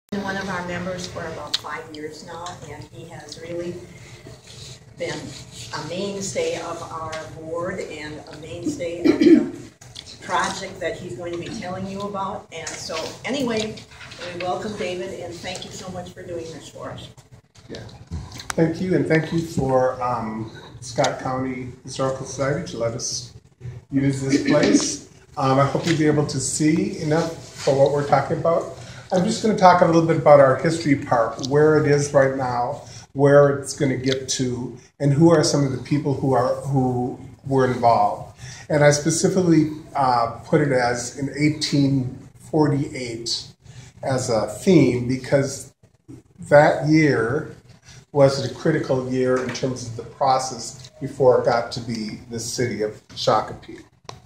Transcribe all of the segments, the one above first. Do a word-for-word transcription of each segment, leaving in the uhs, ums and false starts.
been one of our members for about five years now, and he has really been a mainstay of our board and a mainstay of the project that he's going to be telling you about. And so anyway, we welcome David, and thank you so much for doing this for us. Yeah, thank you, and thank you for um, Scott County Historical Society to let us use this place. Um, I hope you'll be able to see enough for what we're talking about. I'm just going to talk a little bit about our history part, where it is right now, where it's going to get to, and who are some of the people who are who were involved. And I specifically uh, put it as in eighteen forty-eight as a theme because that year was a critical year in terms of the process before it got to be the city of Shakopee.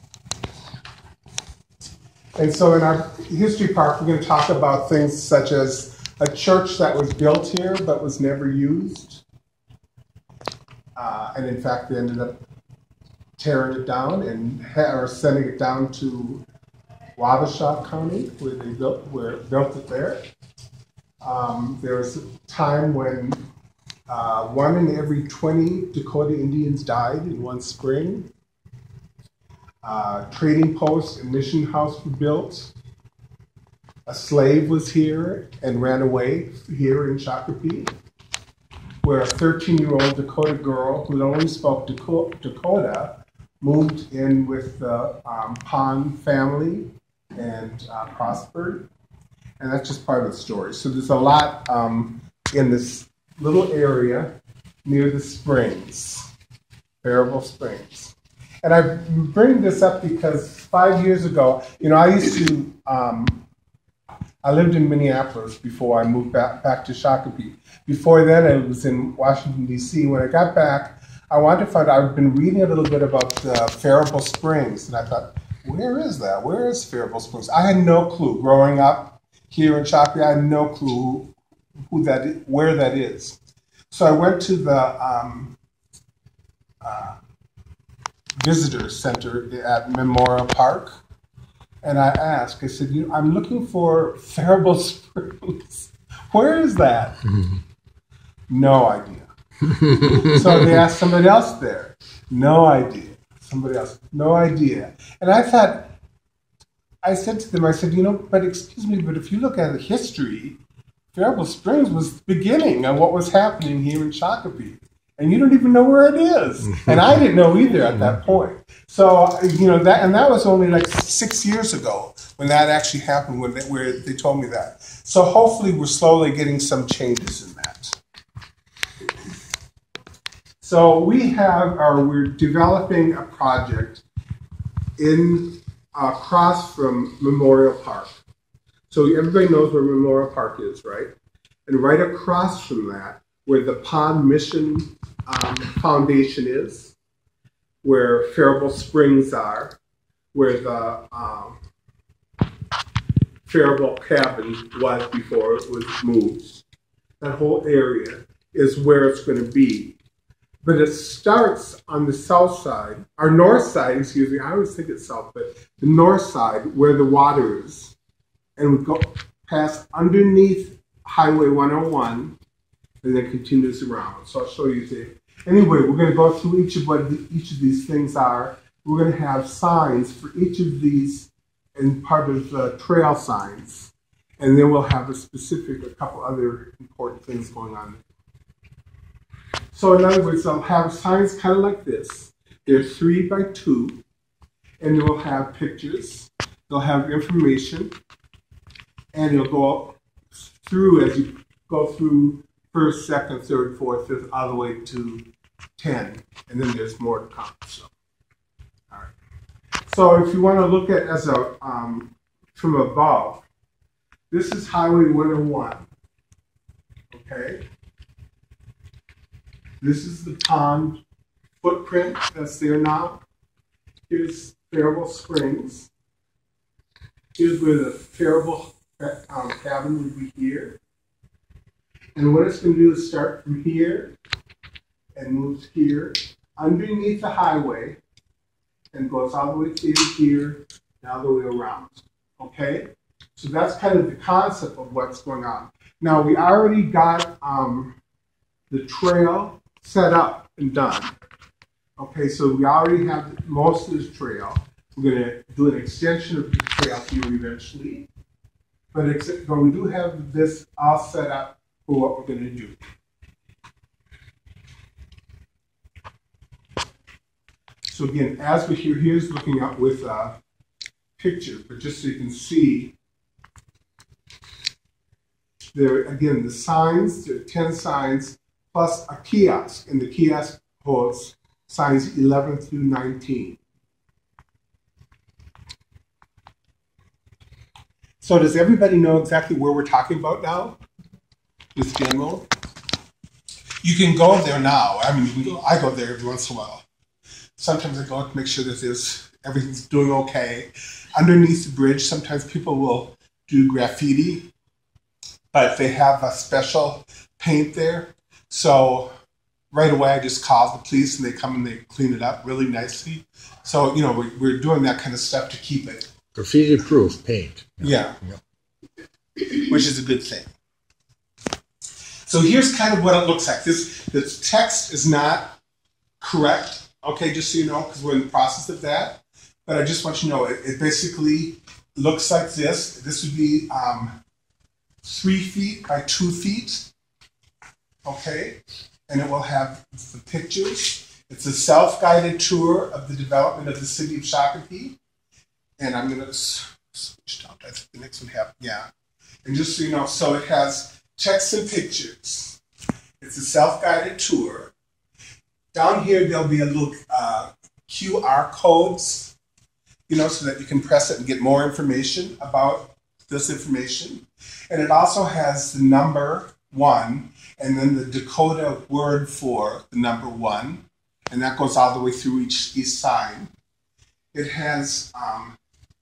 And so in our history part, we're going to talk about things such as a church that was built here but was never used. Uh, and in fact, they ended up tearing it down and or sending it down to Wabasha County, where they built, where built it there. Um, there was a time when uh, one in every twenty Dakota Indians died in one spring. Uh, trading post and mission house were built. A slave was here and ran away here in Shakopee, where a thirteen-year-old Dakota girl who only spoke Dakota moved in with the um, Pond family and uh, prospered. And that's just part of the story. So there's a lot um, in this little area near the springs, Faribault Springs. And I bring this up because five years ago, you know, I used to, um, I lived in Minneapolis before I moved back, back to Shakopee. Before then, I was in Washington, D C When I got back, I wanted to find out, I've been reading a little bit about uh, Faribault Springs, and I thought, where is that? Where is Faribault Springs? I had no clue. Growing up here in Shakopee, I had no clue who that is, where that is. So I went to the um, uh, visitor center at Memorial Park, and I asked, I said, you know, I'm looking for Faribault Springs. Where is that? Mm-hmm. No idea. So they asked somebody else there. No idea. Somebody else. No idea. And I thought, I said to them, I said, you know, but excuse me, but if you look at the history, Faribault Springs was the beginning of what was happening here in Shakopee. And you don't even know where it is. And I didn't know either at that point. So, you know, that, and that was only like six years ago when that actually happened, when they, where they told me that. So hopefully we're slowly getting some changes in that. So we have, or we're developing a project in, uh, across from Memorial Park. So everybody knows where Memorial Park is, right? And right across from that, where the Pond Mission um, Foundation is, where Faribault Springs are, where the um, Faribault cabin was before it was moved. That whole area is where it's going to be. But it starts on the south side, or north side, excuse me, I always think it's south, but the north side where the water is. And we go past underneath Highway one oh one, and then continues around. So I'll show you there. Anyway, we're going to go through each of what the, each of these things are. We're going to have signs for each of these and part of the trail signs. And then we'll have a specific, a couple other important things going on. So in other words, I'll have signs kind of like this. They're three by two, and they will have pictures. They'll have information, and it'll go through as you go through first, second, third, fourth, fifth, all the way to ten, and then there's more to come. So, all right. So if you want to look at as a um, from above, this is Highway one oh one. Okay. This is the pond footprint that's there now. Here's Faribault Springs. Here's where the Faribault um, cabin would be here. And what it's going to do is start from here and moves here underneath the highway and goes all the way through here and all the way around. Okay? So that's kind of the concept of what's going on. Now, we already got um, the trail set up and done. Okay, so we already have most of this trail. We're going to do an extension of the trail here eventually. But, except, but we do have this all set up for what we're going to do. So again, as we're here, here's looking up with a picture, but just so you can see, there again, the signs, there are ten signs, plus a kiosk, and the kiosk holds signs eleven through nineteen. So does everybody know exactly where we're talking about now? This general? You can go there now. I mean, you can go, I go there every once in a while. Sometimes I go to make sure that there's, everything's doing okay. Underneath the bridge, sometimes people will do graffiti, but they have a special paint there. So right away, I just call the police and they come and they clean it up really nicely. So, you know, we're, we're doing that kind of stuff to keep it. Graffiti-proof paint. Yeah, yeah. Which is a good thing. So here's kind of what it looks like. This, this text is not correct, okay, just so you know, because we're in the process of that. But I just want you to know, it, it basically looks like this. This would be um, three feet by two feet, okay? And it will have the pictures. It's a self-guided tour of the development of the city of Shakopee. And I'm going to switch down. I think the next one happened. Yeah. And just so you know, so it has text and pictures. It's a self-guided tour. Down here, there'll be a little uh, Q R codes, you know, so that you can press it and get more information about this information. And it also has the number one, and then the Dakota word for the number one, and that goes all the way through each, each sign. It has um,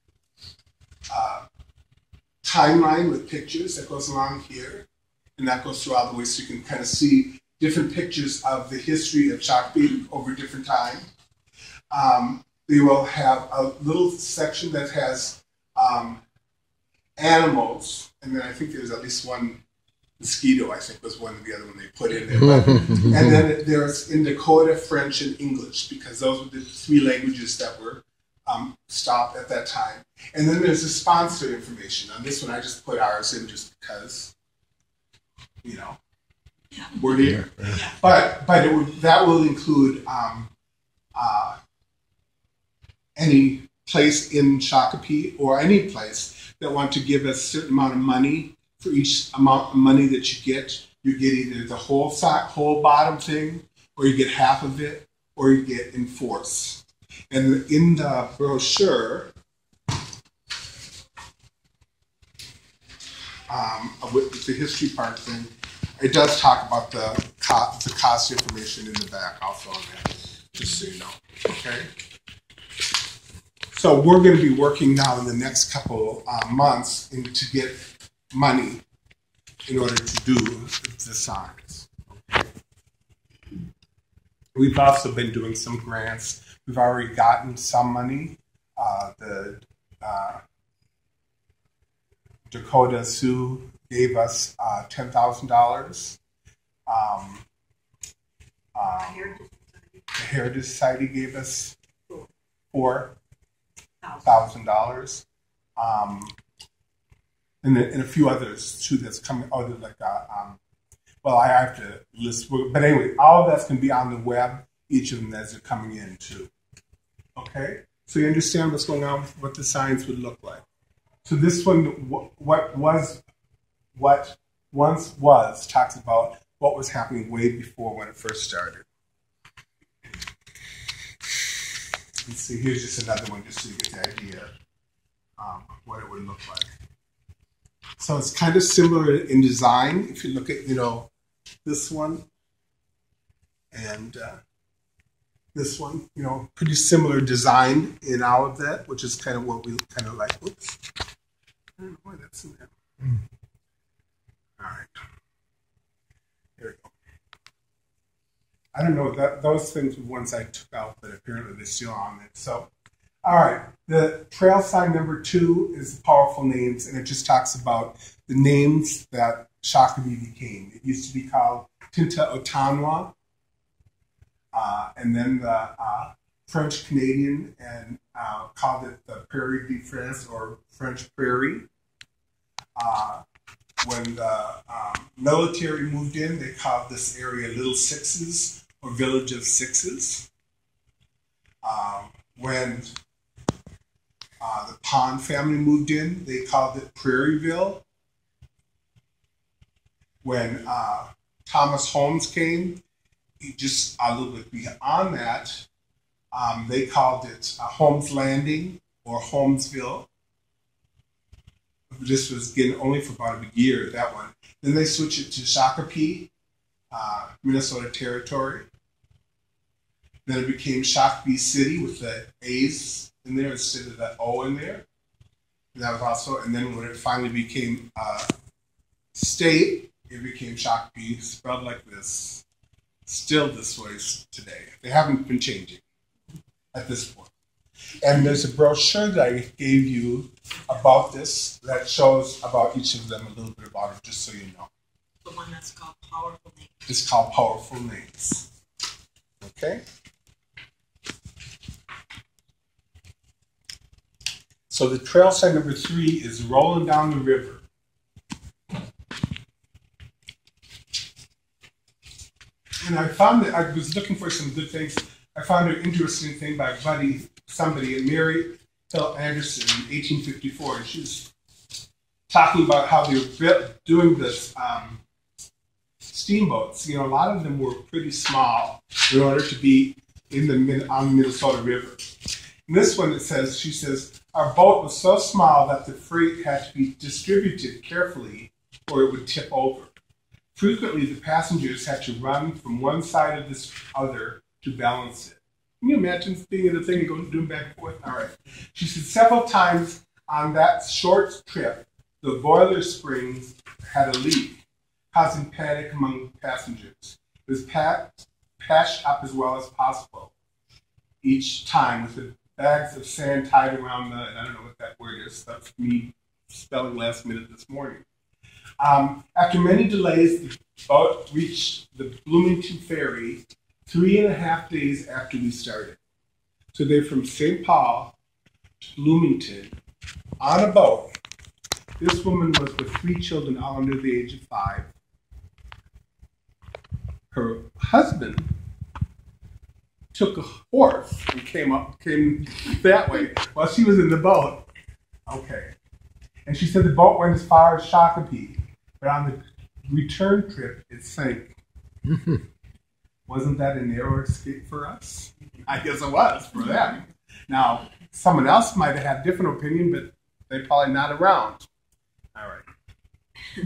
Uh, timeline with pictures that goes along here, and that goes through all the way so you can kind of see different pictures of the history of Shakopee over different time. Um, they will have a little section that has um, animals, and then I think there's at least one mosquito, I think was one of the other one they put in there. But, and then there's in Dakota, French, and English, because those were the three languages that were Um, stopped at that time. And then there's the sponsor information. On this one, I just put ours in just because, you know, we're here. Yeah. But but it would, that will include um, uh, any place in Shakopee or any place that want to give a certain amount of money. For each amount of money that you get, you get either the whole side, whole bottom thing, or you get half of it, or you get in force. And in the brochure, um, with the history part thing, it does talk about the cost, the cost information in the back also on that, just so you know, okay? So we're going to be working now in the next couple uh, months in, to get money in order to do the signs. Okay? We've also been doing some grants. We've already gotten some money. Uh, the uh, Dakota Sioux gave us uh, ten thousand dollars. Um, um, the Heritage Society gave us four thousand dollars. Um, and, the, and a few others too that's coming. Oh, like uh, um, well, I have to list. But anyway, all of that's going to be on the web. Each of them as they're coming in too. Okay, so you understand what's going on, what the signs would look like. So this one, what was, what once was, talks about what was happening way before when it first started. Let's see, here's just another one just so you get the idea um, what it would look like. So it's kind of similar in design. If you look at, you know, this one and uh, this one, you know, pretty similar design in all of that, which is kind of what we kind of like. Oops. I don't know why that's in there. Mm. All right. There we go. I don't know, that those things were ones I took out, but apparently they're still on it. So All right. The trail sign number two is powerful names, and it just talks about the names that Shakopee became. It used to be called Tinta Otanwa, uh, and then the uh, French Canadian and uh, called it the Prairie de France or French Prairie. Uh, when the um, military moved in, they called this area Little Sixes or Village of Sixes. Um, when uh, the Pond family moved in, they called it Prairieville. When uh, Thomas Holmes came, he just a little bit beyond that, um, they called it uh, Holmes Landing or Holmesville. This was again only for about a year, that one. Then they switched it to Shakopee, uh, Minnesota Territory. Then it became Shakopee City with the A's in there instead of the O in there. And that was also, and then when it finally became uh, state, it became Shakopee, spelled like this, still this way today. They haven't been changing at this point. And there's a brochure that I gave you about this that shows about each of them a little bit about it, just so you know. The one that's called Powerful Names. It's called Powerful Names. Okay? So the trail sign number three is Rolling Down the River. And I found that I was looking for some good things. I found an interesting thing by buddy, somebody, Mary Hill Anderson in eighteen fifty-four. And she was talking about how they were doing this um, steamboats. You know, a lot of them were pretty small in order to be in the on the Minnesota River. In this one, it says, she says, our boat was so small that the freight had to be distributed carefully or it would tip over. Frequently, the passengers had to run from one side of this other to balance it. Can you imagine being in the thing and going doing back and forth? All right. She said several times on that short trip, the boiler springs had a leak, causing panic among passengers. It was packed, patched up as well as possible each time with the bags of sand tied around the, and I don't know what that word is, that's me spelling last minute this morning. Um, after many delays, the boat reached the Bloomington Ferry three and a half days after we started. So they're from Saint Paul to Bloomington on a boat. This woman was with three children, all under the age of five. Her husband took a horse and came up, came that way while she was in the boat. Okay. And she said the boat went as far as Shakopee, but on the return trip, it sank. Wasn't that a narrow escape for us? I guess it was for them. Now, someone else might have had a different opinion, but they're probably not around. All right.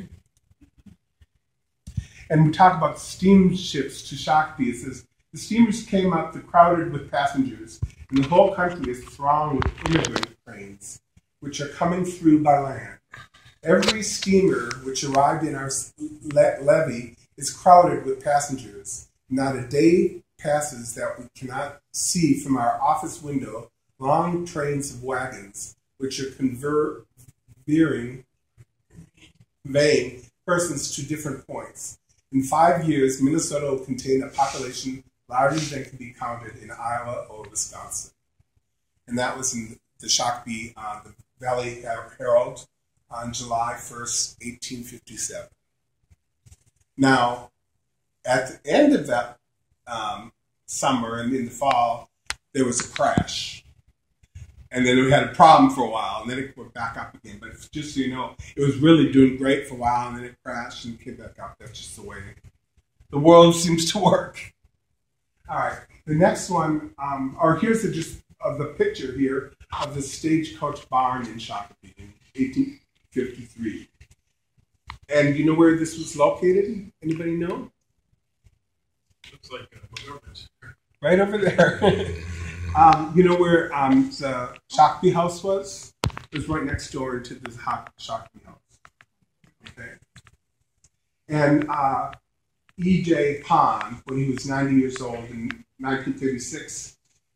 And we talk about steamships to Shakopee. It says, the steamers came up crowded with passengers, and the whole country is thronged with immigrant trains, which are coming through by land. Every steamer which arrived in our le- levee is crowded with passengers. Not a day passes that we cannot see from our office window long trains of wagons, which are conveying persons to different points. In five years, Minnesota will contain a population larger than can be counted in Iowa or Wisconsin. And that was in the Shakopee, uh, the Valley Herald, on July first, eighteen fifty-seven. Now, at the end of that um, summer and in the fall, there was a crash. And then we had a problem for a while, and then it went back up again. But just so you know, it was really doing great for a while, and then it crashed and came back up. That's just the way the world seems to work. All right, the next one, um, or here's the, just of the picture here of the Stagecoach Barn in Shakopee in eighteen fifty-three. And you know where this was located? Anybody know? Looks like a government. Right over there. um, you know where um, the Shakopee House was? It was right next door to the Shakopee House. Okay. And uh, E J Pond, when he was ninety years old in nineteen thirty-six,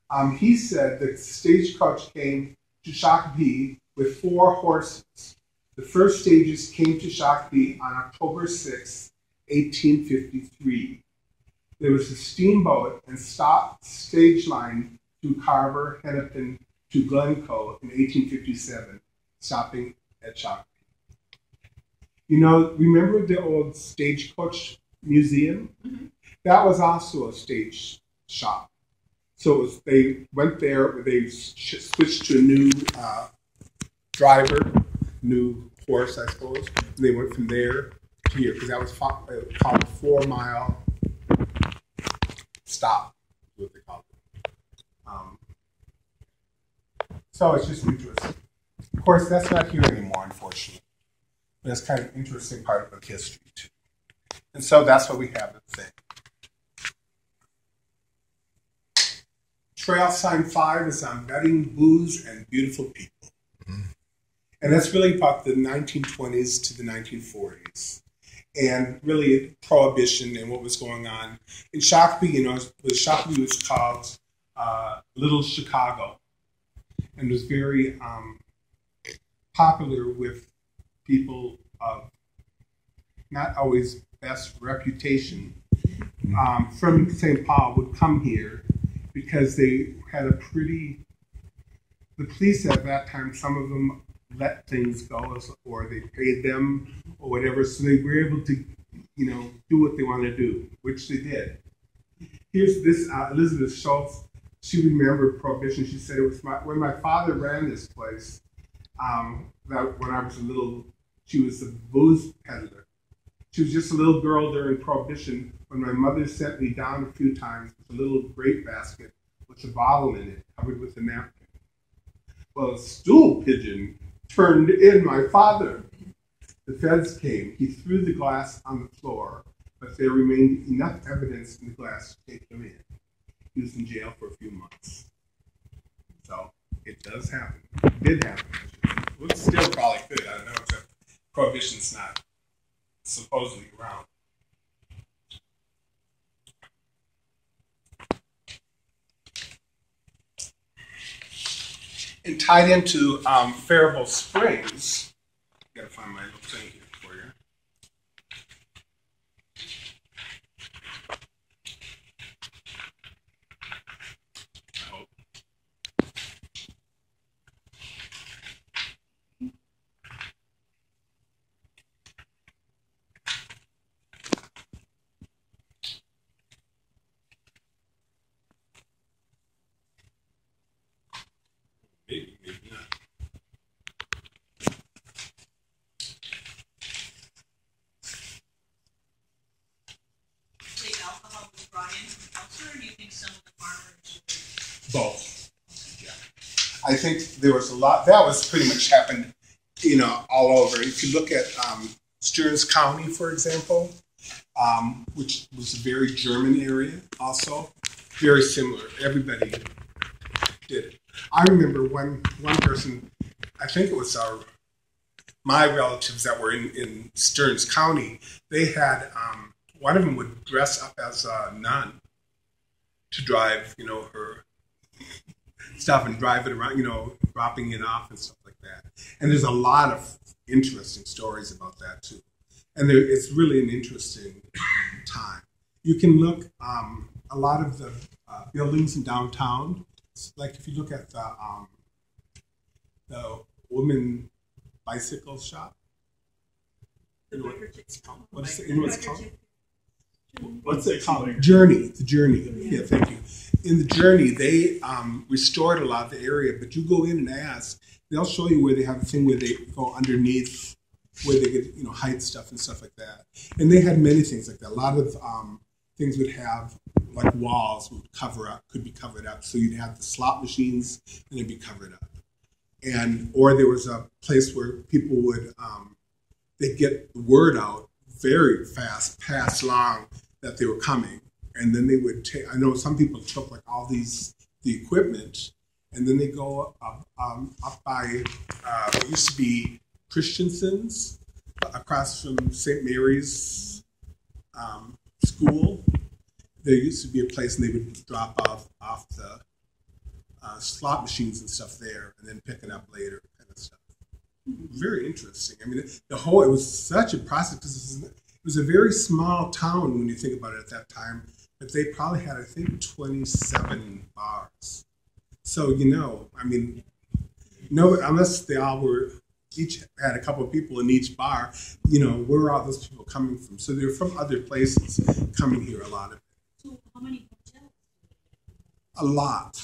Um, he said that Stagecoach came to Shakopee with four horses. The first stages came to Shakopee on October sixth, eighteen fifty-three. There was a steamboat and stop stage line through Carver, Hennepin to Glencoe in eighteen fifty-seven, stopping at Shakopee. You know, remember the old Stagecoach Museum? Mm-hmm. That was also a stage shop. So it was, they went there, they switched to a new uh, driver, new horse, I suppose, and they went from there to here, because that was called a four-mile stop, is what they called it. Um, so it's just interesting. Of course, that's not here anymore, unfortunately. But it's kind of an interesting part of the history, too. And so that's what we have at the thing. Trail sign five is on betting, booze, and beautiful people. Mm-hmm. And that's really about the nineteen twenties to the nineteen forties. And really Prohibition and what was going on. In Shakopee, you know, the Shakopee was called uh, Little Chicago. And was very um, popular with people of not always best reputation um, from Saint Paul would come here because they had a pretty, the police at that time, some of them let things go or they paid them or whatever, so they were able to, you know, do what they wanted to do, which they did. Here's this, uh, Elizabeth Schultz, she remembered Prohibition. She said it was my, when my father ran this place, um, that when I was a little, she was a booze peddler. She was just a little girl during Prohibition when my mother sent me down a few times with a little grape basket with a bottle in it covered with a napkin. Well, a stool pigeon turned in my father. The feds came. He threw the glass on the floor, but there remained enough evidence in the glass to take him in. He was in jail for a few months. So it does happen. It did happen. Well, it still probably could. I don't know, except Prohibition's not supposedly around. And tied into um, Faribault Springs, I gotta find my little thing here for you. I hope. Maybe, maybe not. Wait, alcohol was brought in from elsewhere, or do you think some of the farmers were... Both. Yeah. I think there was a lot, that was pretty much happened, you know, all over. If you look at um, Stearns County, for example, um, which was a very German area also, very similar. Everybody did it. I remember one one person, I think it was our my relatives that were in, in Stearns County, they had, um, one of them would dress up as a nun to drive, you know, her stuff and drive it around, you know, dropping it off and stuff like that. And there's a lot of interesting stories about that too. And there, it's really an interesting time. You can look, um, a lot of the uh, buildings in downtown, like if you look at the um, the woman bicycle shop. You know what it's called? What is it, you know what it's called? What's it called? Journey. The Journey. Yeah, thank you. In the Journey, they um, restored a lot of the area, but you go in and ask, they'll show you where they have a thing where they go underneath, where they get, you know, hide stuff and stuff like that. And they had many things like that. A lot of um, things would have, like walls would cover up, could be covered up. So you'd have the slot machines and they'd be covered up. And, or there was a place where people would, um, they'd get the word out very fast, pass along that they were coming. And then they would take, I know some people took like all these, the equipment, and then they go up, um, up by uh, what used to be Christensen's, across from Saint Mary's um, school. There used to be a place, and they would drop off off the uh, slot machines and stuff there, and then pick it up later, kind of stuff. Very interesting. I mean, the whole, it was such a process, because it was a very small town when you think about it at that time, but they probably had, I think, twenty-seven bars. So, you know, I mean, no, unless they all were, each had a couple of people in each bar, you know, where are all those people coming from? So they're from other places coming here, a lot of it. So how many hotels? A lot.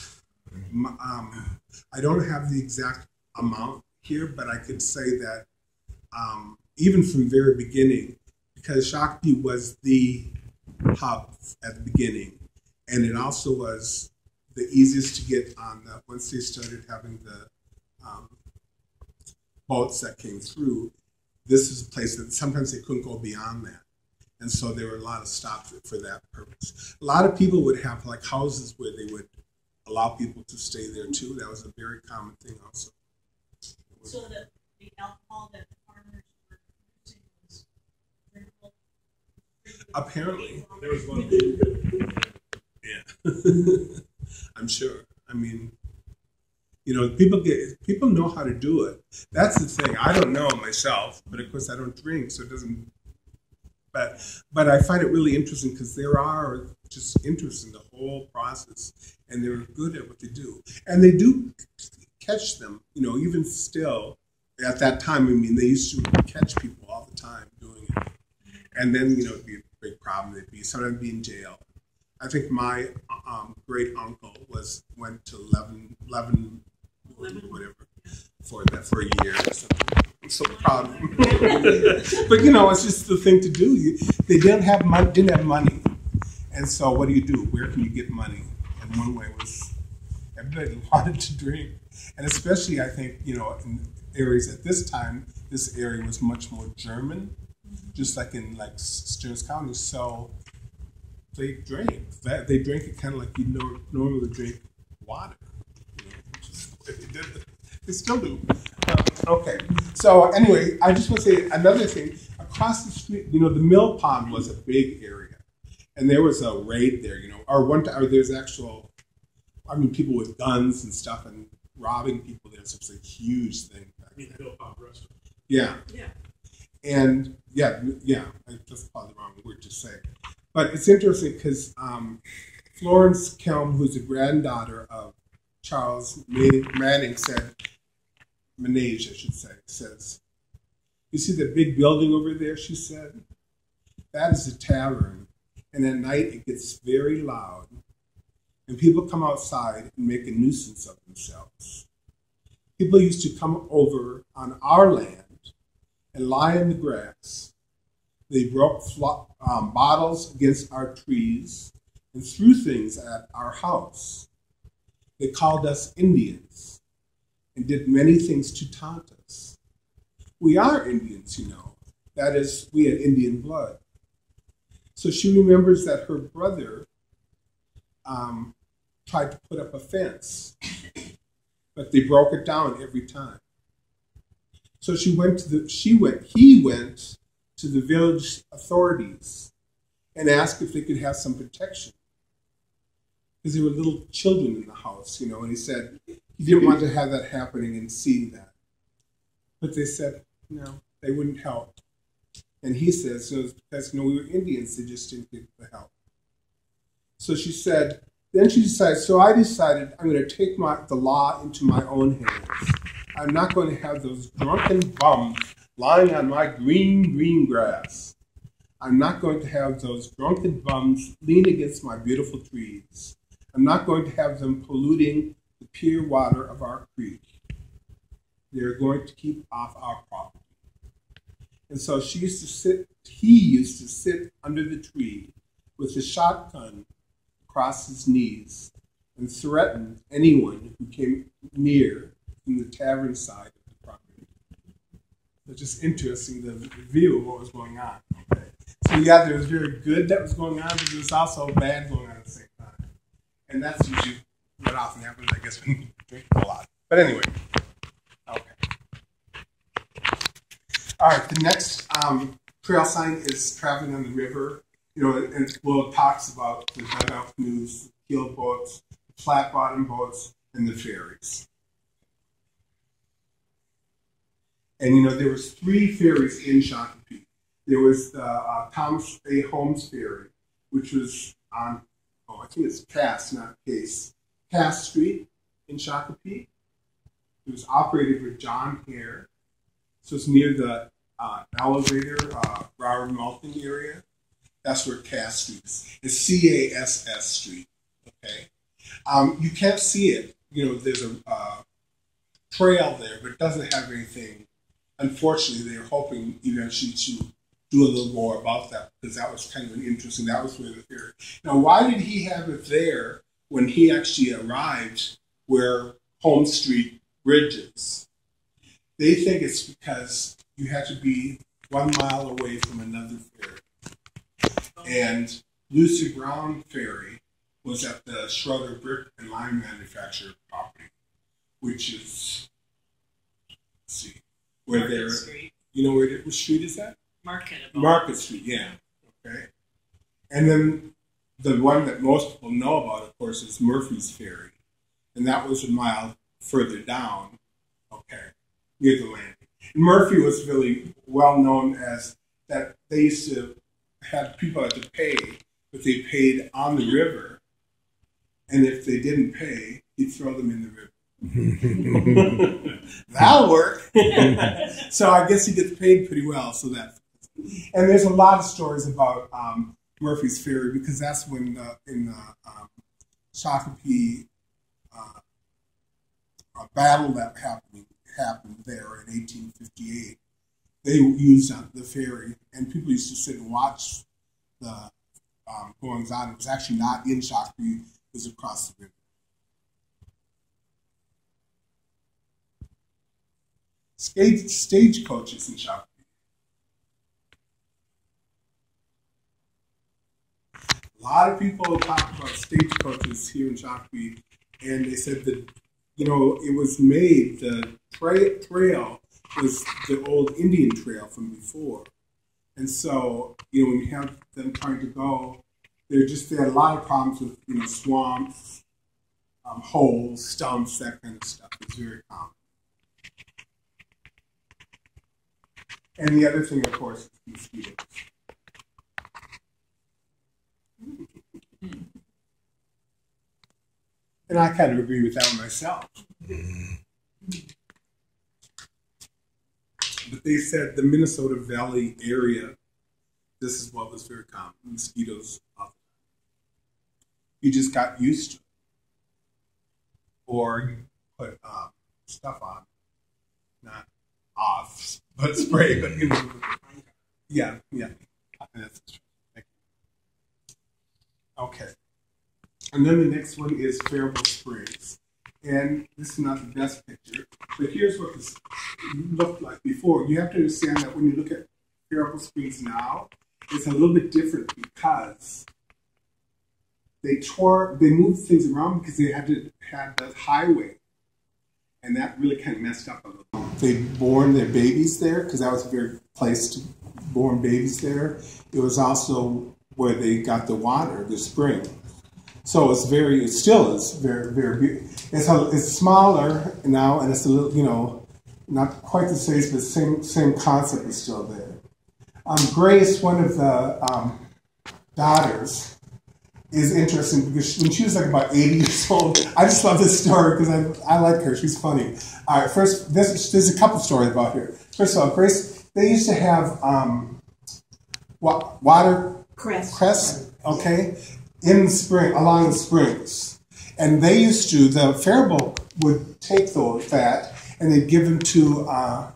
Um, I don't have the exact amount here, but I could say that um, even from the very beginning, because Shakopee was the hub at the beginning, and it also was the easiest to get on the, once they started having the um, boats that came through, this is a place that sometimes they couldn't go beyond that. And so there were a lot of stops for that purpose. A lot of people would have like houses where they would allow people to stay there too. That was a very common thing also. So the, the alcohol that the farmers were producing was drinkable? Apparently. There was one. Yeah. I'm sure. I mean, you know, people get people know how to do it. That's the thing. I don't know myself, but of course I don't drink, so it doesn't. But but I find it really interesting because there are just interest in the whole process, and they're good at what they do, and they do catch them. You know, even still at that time. I mean, they used to catch people all the time doing it, and then you know it'd be a big problem. They'd be sometimes be in jail. I think my um, great uncle was went to eleven, eleven, whatever, for that for a year or something. I'm so proud of him. But you know, it's just the thing to do. You, they didn't have money, didn't have money, and so what do you do? Where can you get money? And one way was everybody wanted to drink, and especially I think you know in areas at this time, this area was much more German, just like in like Stearns County. So they drank. That they drank it kind of like you know, normally drink water. You know, just the way they did it. They still do. Um, okay. So anyway, I just want to say another thing. Across the street, you know, the mill pond was a big area, and there was a raid there. You know, or one time, or there's actual, I mean, people with guns and stuff and robbing people there. So it's a huge thing. I mean, the Bill Pond restaurant. Yeah. Yeah. And yeah, yeah. That's probably the wrong word to say. But it's interesting because um, Florence Kelm, who's the granddaughter of Charles Manning, said, Manage, I should say, says, you see the big building over there, she said? That is a tavern. And at night it gets very loud. And people come outside and make a nuisance of themselves. People used to come over on our land and lie in the grass. They broke um, bottles against our trees and threw things at our house. They called us Indians and did many things to taunt us. We are Indians, you know. That is, we had Indian blood. So she remembers that her brother um, tried to put up a fence, but they broke it down every time. So she went to the, she went, he went to the village authorities and asked if they could have some protection. Because there were little children in the house, you know, and he said he didn't want to have that happening and seeing that. But they said, no, they wouldn't help. And he says, so it's because, you know, we were Indians, they just didn't get the help. So she said, then she decided, so I decided I'm going to take my, the law into my own hands. I'm not going to have those drunken bums lying on my green, green grass. I'm not going to have those drunken bums lean against my beautiful trees. I'm not going to have them polluting the pure water of our creek. They're going to keep off our property. And so she used to sit, he used to sit under the tree with a shotgun across his knees and threaten anyone who came near from the tavern side of the property. It's just interesting, the view of what was going on. Okay. So yeah, there was very good that was going on, but there was also bad going on at the same time. And that's usually what often happens, I guess, when you drink a lot. But anyway, okay. All right, the next um, trail sign is traveling on the river. You know, and well, it talks about the dugout canoes, keel boats, flat bottom boats, and the ferries. And you know, there was three ferries in Shakopee. There was the uh, Thomas A. Holmes ferry, which was on, oh, I think it's Cass, not Case, Cass Street in Shakopee. It was operated by John Hare. So it's near the uh, elevator, uh, Broward Malton area. That's where Cass Street is. It's C A S S Street, okay? Um, you can't see it. You know, there's a uh, trail there, but it doesn't have anything. Unfortunately, they're hoping eventually to do a little more about that, because that was kind of an interesting, that was where the ferry. Now, why did he have it there when he actually arrived where Holmes Street Bridge is? They think it's because you have to be one mile away from another ferry. And Lucy Brown Ferry was at the Schroeder Brick and Lime Manufacturer property, which is, let's see, where Market they're, Street. you know where the, what street is that? Market. Market Street, yeah. Okay. And then the one that most people know about, of course, is Murphy's Ferry. And that was a mile further down, okay, near the landing. And Murphy was really well known as that they used to have people had to pay, but they paid on the river. And if they didn't pay, he'd throw them in the river. That'll work. So I guess he gets paid pretty well. So that, and there's a lot of stories about um, Murphy's Ferry, because that's when the, in the um, Shakopee uh, a battle that happened happened there in eighteen fifty-eight. They used uh, the ferry, and people used to sit and watch the um, goings on. It was actually not in Shakopee; it was across the river. Stage, stagecoaches in Shakopee. A lot of people talk about stagecoaches here in Shakopee, and they said that, you know, it was made, the tra trail was the old Indian trail from before. And so, you know, when you have them trying to go, they're just, they had a lot of problems with, you know, swamps, um, holes, stumps, that kind of stuff. It's very common. And the other thing, of course, is mosquitoes. And I kind of agree with that one myself. But they said the Minnesota Valley area, this is what was very common, mosquitoes all the time. You just got used to it. Or you put um, stuff on, not off, but spray, but you know. Yeah, yeah. That's true. Thank you. Okay. And then the next one is Faribault Springs. And this is not the best picture, but here's what this looked like before. You have to understand that when you look at Faribault Springs now, it's a little bit different because they tore, they moved things around because they had to have the highway, and that really kind of messed up a little. They born their babies there because that was a very place to born babies there. It was also where they got the water, the spring. So it's very, it still is very, very, it's, a, it's smaller now, and it's a little, you know, not quite the same, but the same, same concept is still there. Um, Grace, one of the um, daughters, is interesting because she, when she was like about eighty years old, I just love this story because I, I like her, she's funny. All right, first, this, there's a couple stories about her. First of all, Grace, they used to have um, wa water Cress. cress, okay? In the spring, along the springs. And they used to, the Faribault would take those, that, and they'd give them to uh,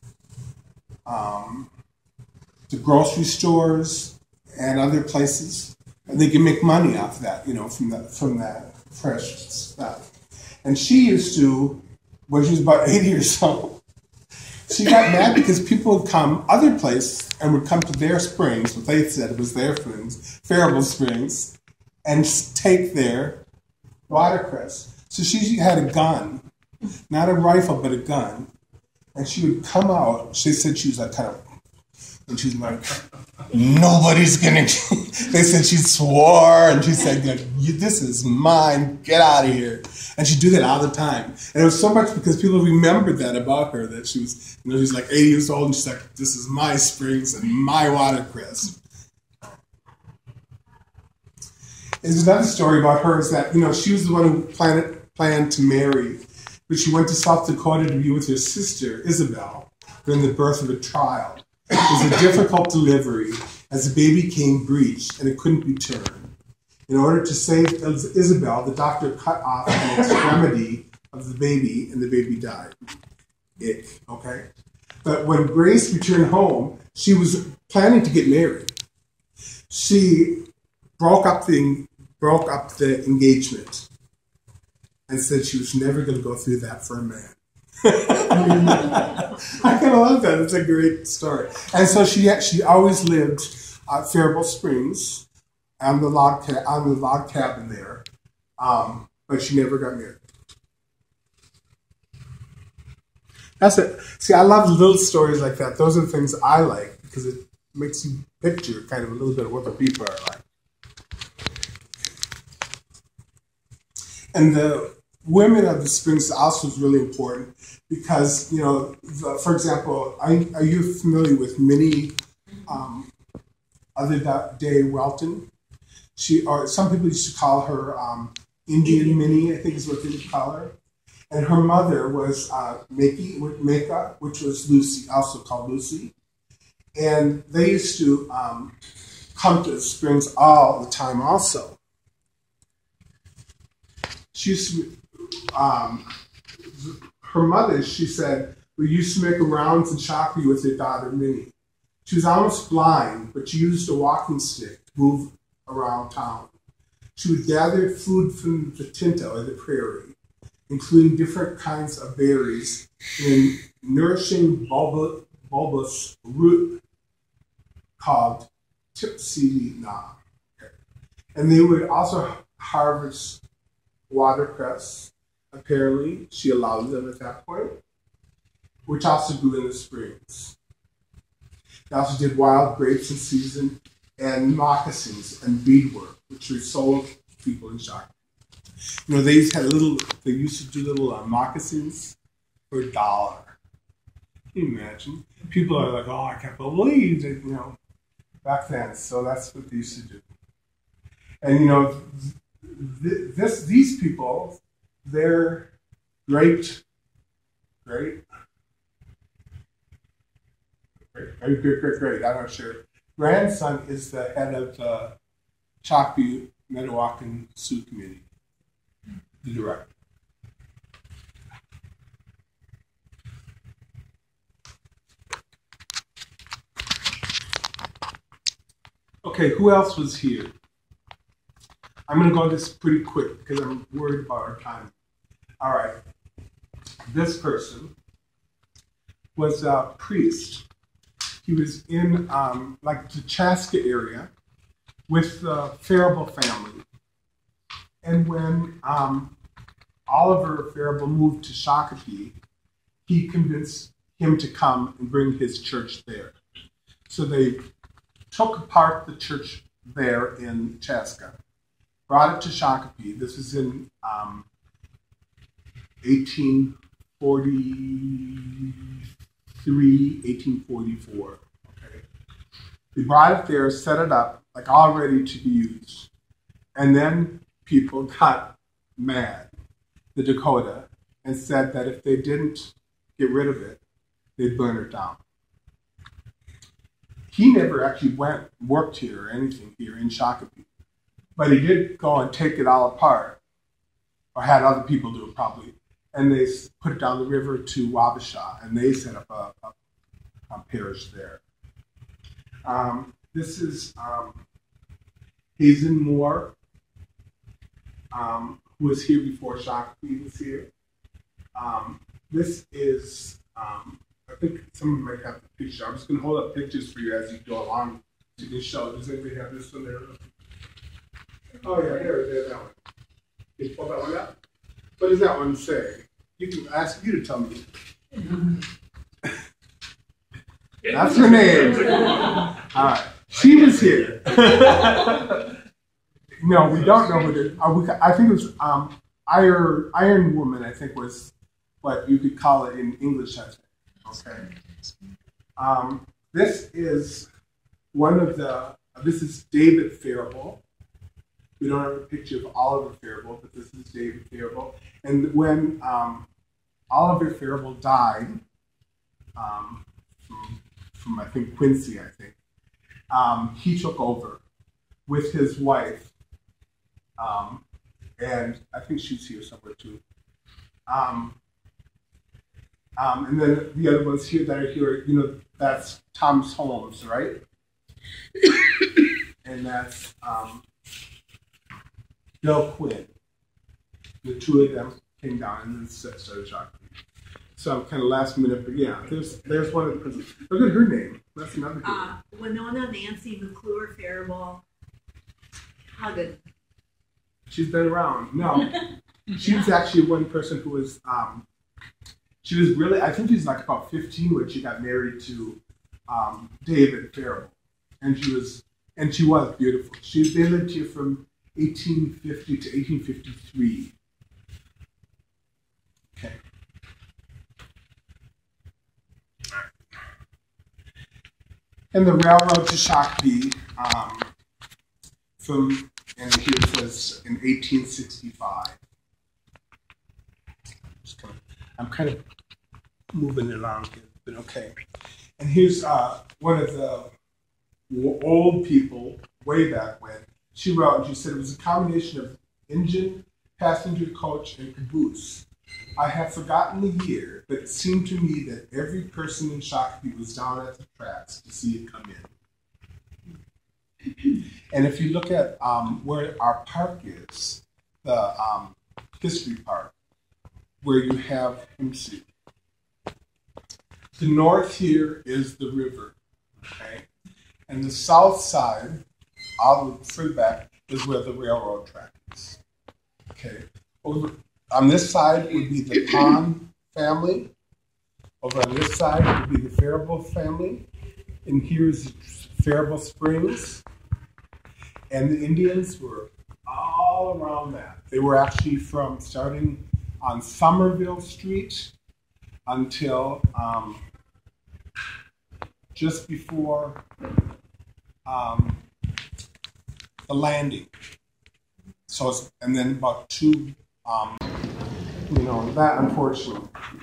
um, the grocery stores and other places. And they could make money off of that, you know, from that, from that fresh stuff. And she used to, when she was about eighty years old, she got mad because people would come other places and would come to their springs, what they said was their springs, Faribault Springs, and take their watercress. So she had a gun, not a rifle, but a gun. And she would come out, she said she was like kind of, and she's like, nobody's gonna, they said she swore, and she said, this is mine, get out of here. And she'd do that all the time. And it was so much because people remembered that about her, that she was, you know, she's like eighty years old and she's like, this is my springs and my watercress. There's another story about her is that, you know, she was the one who planned, planned to marry, but she went to South Dakota to be with her sister, Isabel, during the birth of a child. It was a difficult delivery as the baby came breached and it couldn't be turned. In order to save Isabel, the doctor cut off an extremity of the baby and the baby died. Ick, okay? But when Grace returned home, she was planning to get married. She broke up the, broke up the engagement and said she was never going to go through that for a man. I kind of love that. It's a great story. And so she she always lived at Faribault Springs on the log ca- on the log cabin there, um, but she never got married. That's it. See, I love little stories like that. Those are the things I like because it makes you picture kind of a little bit of what the people are like. And the women of the Springs also is really important because, you know, the, for example, are, are you familiar with Minnie um, Other Day Welton? She, or some people used to call her um, Indian Minnie, I think is what they would call her. And her mother was uh, Mickey, Mika, which was Lucy, also called Lucy. And they used to um, come to the Springs all the time also. She used to, um, her mother, she said, we used to make rounds in Shakopee with her daughter, Minnie. She was almost blind, but she used a walking stick to move around town. She would gather food from the Tinto or the prairie, including different kinds of berries in nourishing bulbous, bulbous root called tipsy na. Okay. And they would also harvest watercress. Apparently, she allowed them at that point, which also grew in the springs. They also did wild grapes in season and moccasins and beadwork, which were sold to people in Shakopee. You know, they had a little, they used to do little uh, moccasins for a dollar. Can you imagine? People are like, oh, I can't believe that, you know, back then. So that's what they used to do. And, you know, th- this these people, they're great, great, great, great, great, great, great. I'm not sure. Grandson is the head of the Shakopee Metawakan Sioux Committee, the director. Okay, who else was here? I'm going to go this pretty quick because I'm worried about our time. All right. This person was a priest. He was in um, like the Chaska area with the Faribault family. And when um, Oliver Faribault moved to Shakopee, he convinced him to come and bring his church there. So they took apart the church there in Chaska, brought it to Shakopee. This is in um, eighteen forty-three, eighteen forty-four. Okay. They brought it there, set it up, like all ready to be used. And then people got mad, the Dakota, and said that if they didn't get rid of it, they'd burn it down. He never actually went, worked here or anything here in Shakopee. But he did go and take it all apart, or had other people do it probably, and they put it down the river to Wabasha, and they set up a, a, a parish there. Um, this is um, Hazen Moore, um, who was here before Shakopee was here. Um, this is, um, I think someone might have the picture. I'm just going to hold up pictures for you as you go along so you can show. Does anybody have this one there? Oh, yeah, here, there's that one. Can you pull that one up? What does that one say? You can ask you to tell me. That's her name. All right. She was here. No, we don't know who it is. Uh, we, I think it was um, Iron Iron Woman, I think, was what you could call it in English, I think. Okay. Um, this is one of the. This is David Faribault. We don't have a picture of Oliver Faribault, but this is David Faribault. And when um, Oliver Faribault died, um, from, from I think Quincy, I think, um, he took over with his wife, um, and I think she's here somewhere too. Um, um, and then the other ones here that are here, you know, that's Thomas Holmes, right? And that's um, Bill Quinn. The two of them came down and then started shocking. So I'm kind of last minute, but yeah, there's there's one of the prisoners. Look at her name. That's another good Uh, Winona Nancy McClure Faribault. How good. She's been around. No, she was actually one person who was. Um, she was really. I think she was like about fifteen when she got married to um, David Faribault, and she was and she was beautiful. She they lived here from eighteen fifty to eighteen fifty-three. Okay. And the railroad to Shakopee, um, from, and here it says in eighteen sixty-five. Just kind of, I'm kind of moving along here, but okay. And here's uh, one of the w- old people way back when. She wrote, and she said it was a combination of engine, passenger coach, and caboose. I have forgotten the year, but it seemed to me that every person in Shakopee was down at the tracks to see it come in. And if you look at um, where our park is, the um, history park, where you have, let me see, the north here is the river, okay? And the south side, all the further back, is where the railroad track is, okay? Over on this side would be the Pond family. Over on this side would be the Faribault family. And here's Faribault Springs. And the Indians were all around that. They were actually from starting on Somerville Street until um, just before um, the landing. So, it's, and then about two, um, you know, that unfortunately.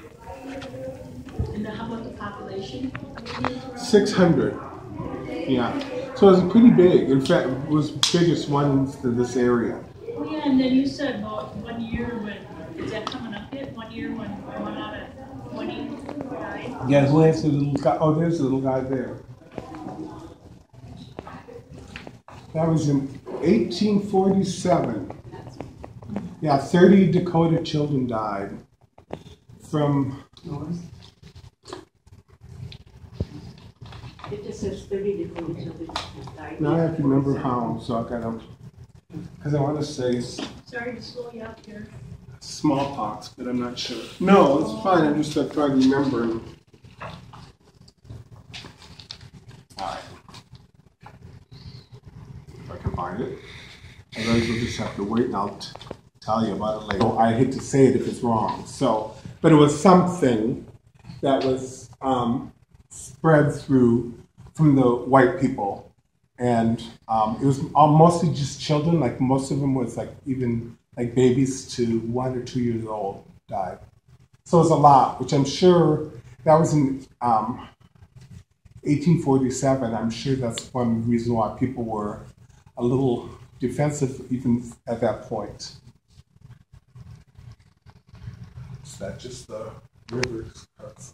And how about the population? six hundred. Yeah. So it was pretty big. In fact, it was the biggest ones in this area. Oh yeah, and then you said about one year when, is that coming up yet? One year when one out of twenty died? Yeah, who has the little guy? Oh, there's the little guy there. That was in eighteen forty-seven. Yeah, thirty Dakota children died from. It just says thirty Dakota children died. Now I have to remember how, so I gotta, because I want to say s- Sorry to slow you up here. smallpox, but I'm not sure. No, it's fine. I'm just uh, trying to remember. All right. If I can find it. Otherwise, we'll just have to wait and I'll t- tell you about it later. Oh, I hate to say it if it's wrong. So, but it was something that was um, spread through from the white people. And um, it was all, mostly just children. Like most of them was like even like babies to one or two years old died. So it was a lot, which I'm sure that was in um, eighteen forty-seven. I'm sure that's one reason why people were a little defensive even at that point. Is that just the rivers?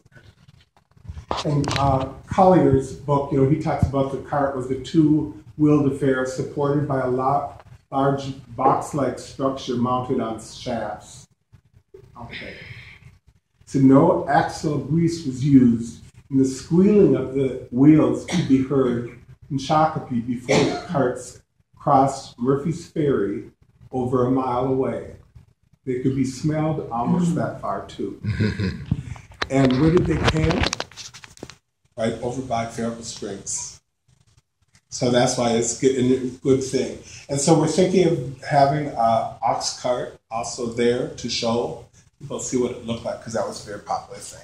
And uh, Collier's book, you know, he talks about the cart was a two-wheeled affair supported by a lot, large box-like structure mounted on shafts. Okay. So no axle grease was used, and the squealing of the wheels could be heard in Shakopee before the carts crossed Murphy's Ferry over a mile away. They could be smelled almost that far too. And where did they camp? Right over by Faribault Springs. So that's why it's a good thing. And so we're thinking of having an ox cart also there to show people see what it looked like because that was a very popular thing.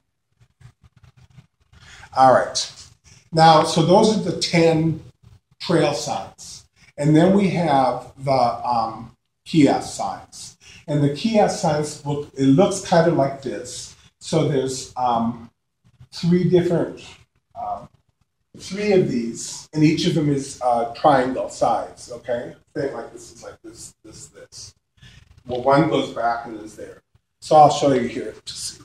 All right. Now, so those are the ten trail signs. And then we have the um, kiosk signs. And the kiosk signs, look, it looks kind of like this. So there's um, three different, uh, three of these, and each of them is uh, triangle size, okay? Think like this is like this, this, this. Well, one goes back and is there. So I'll show you here to see.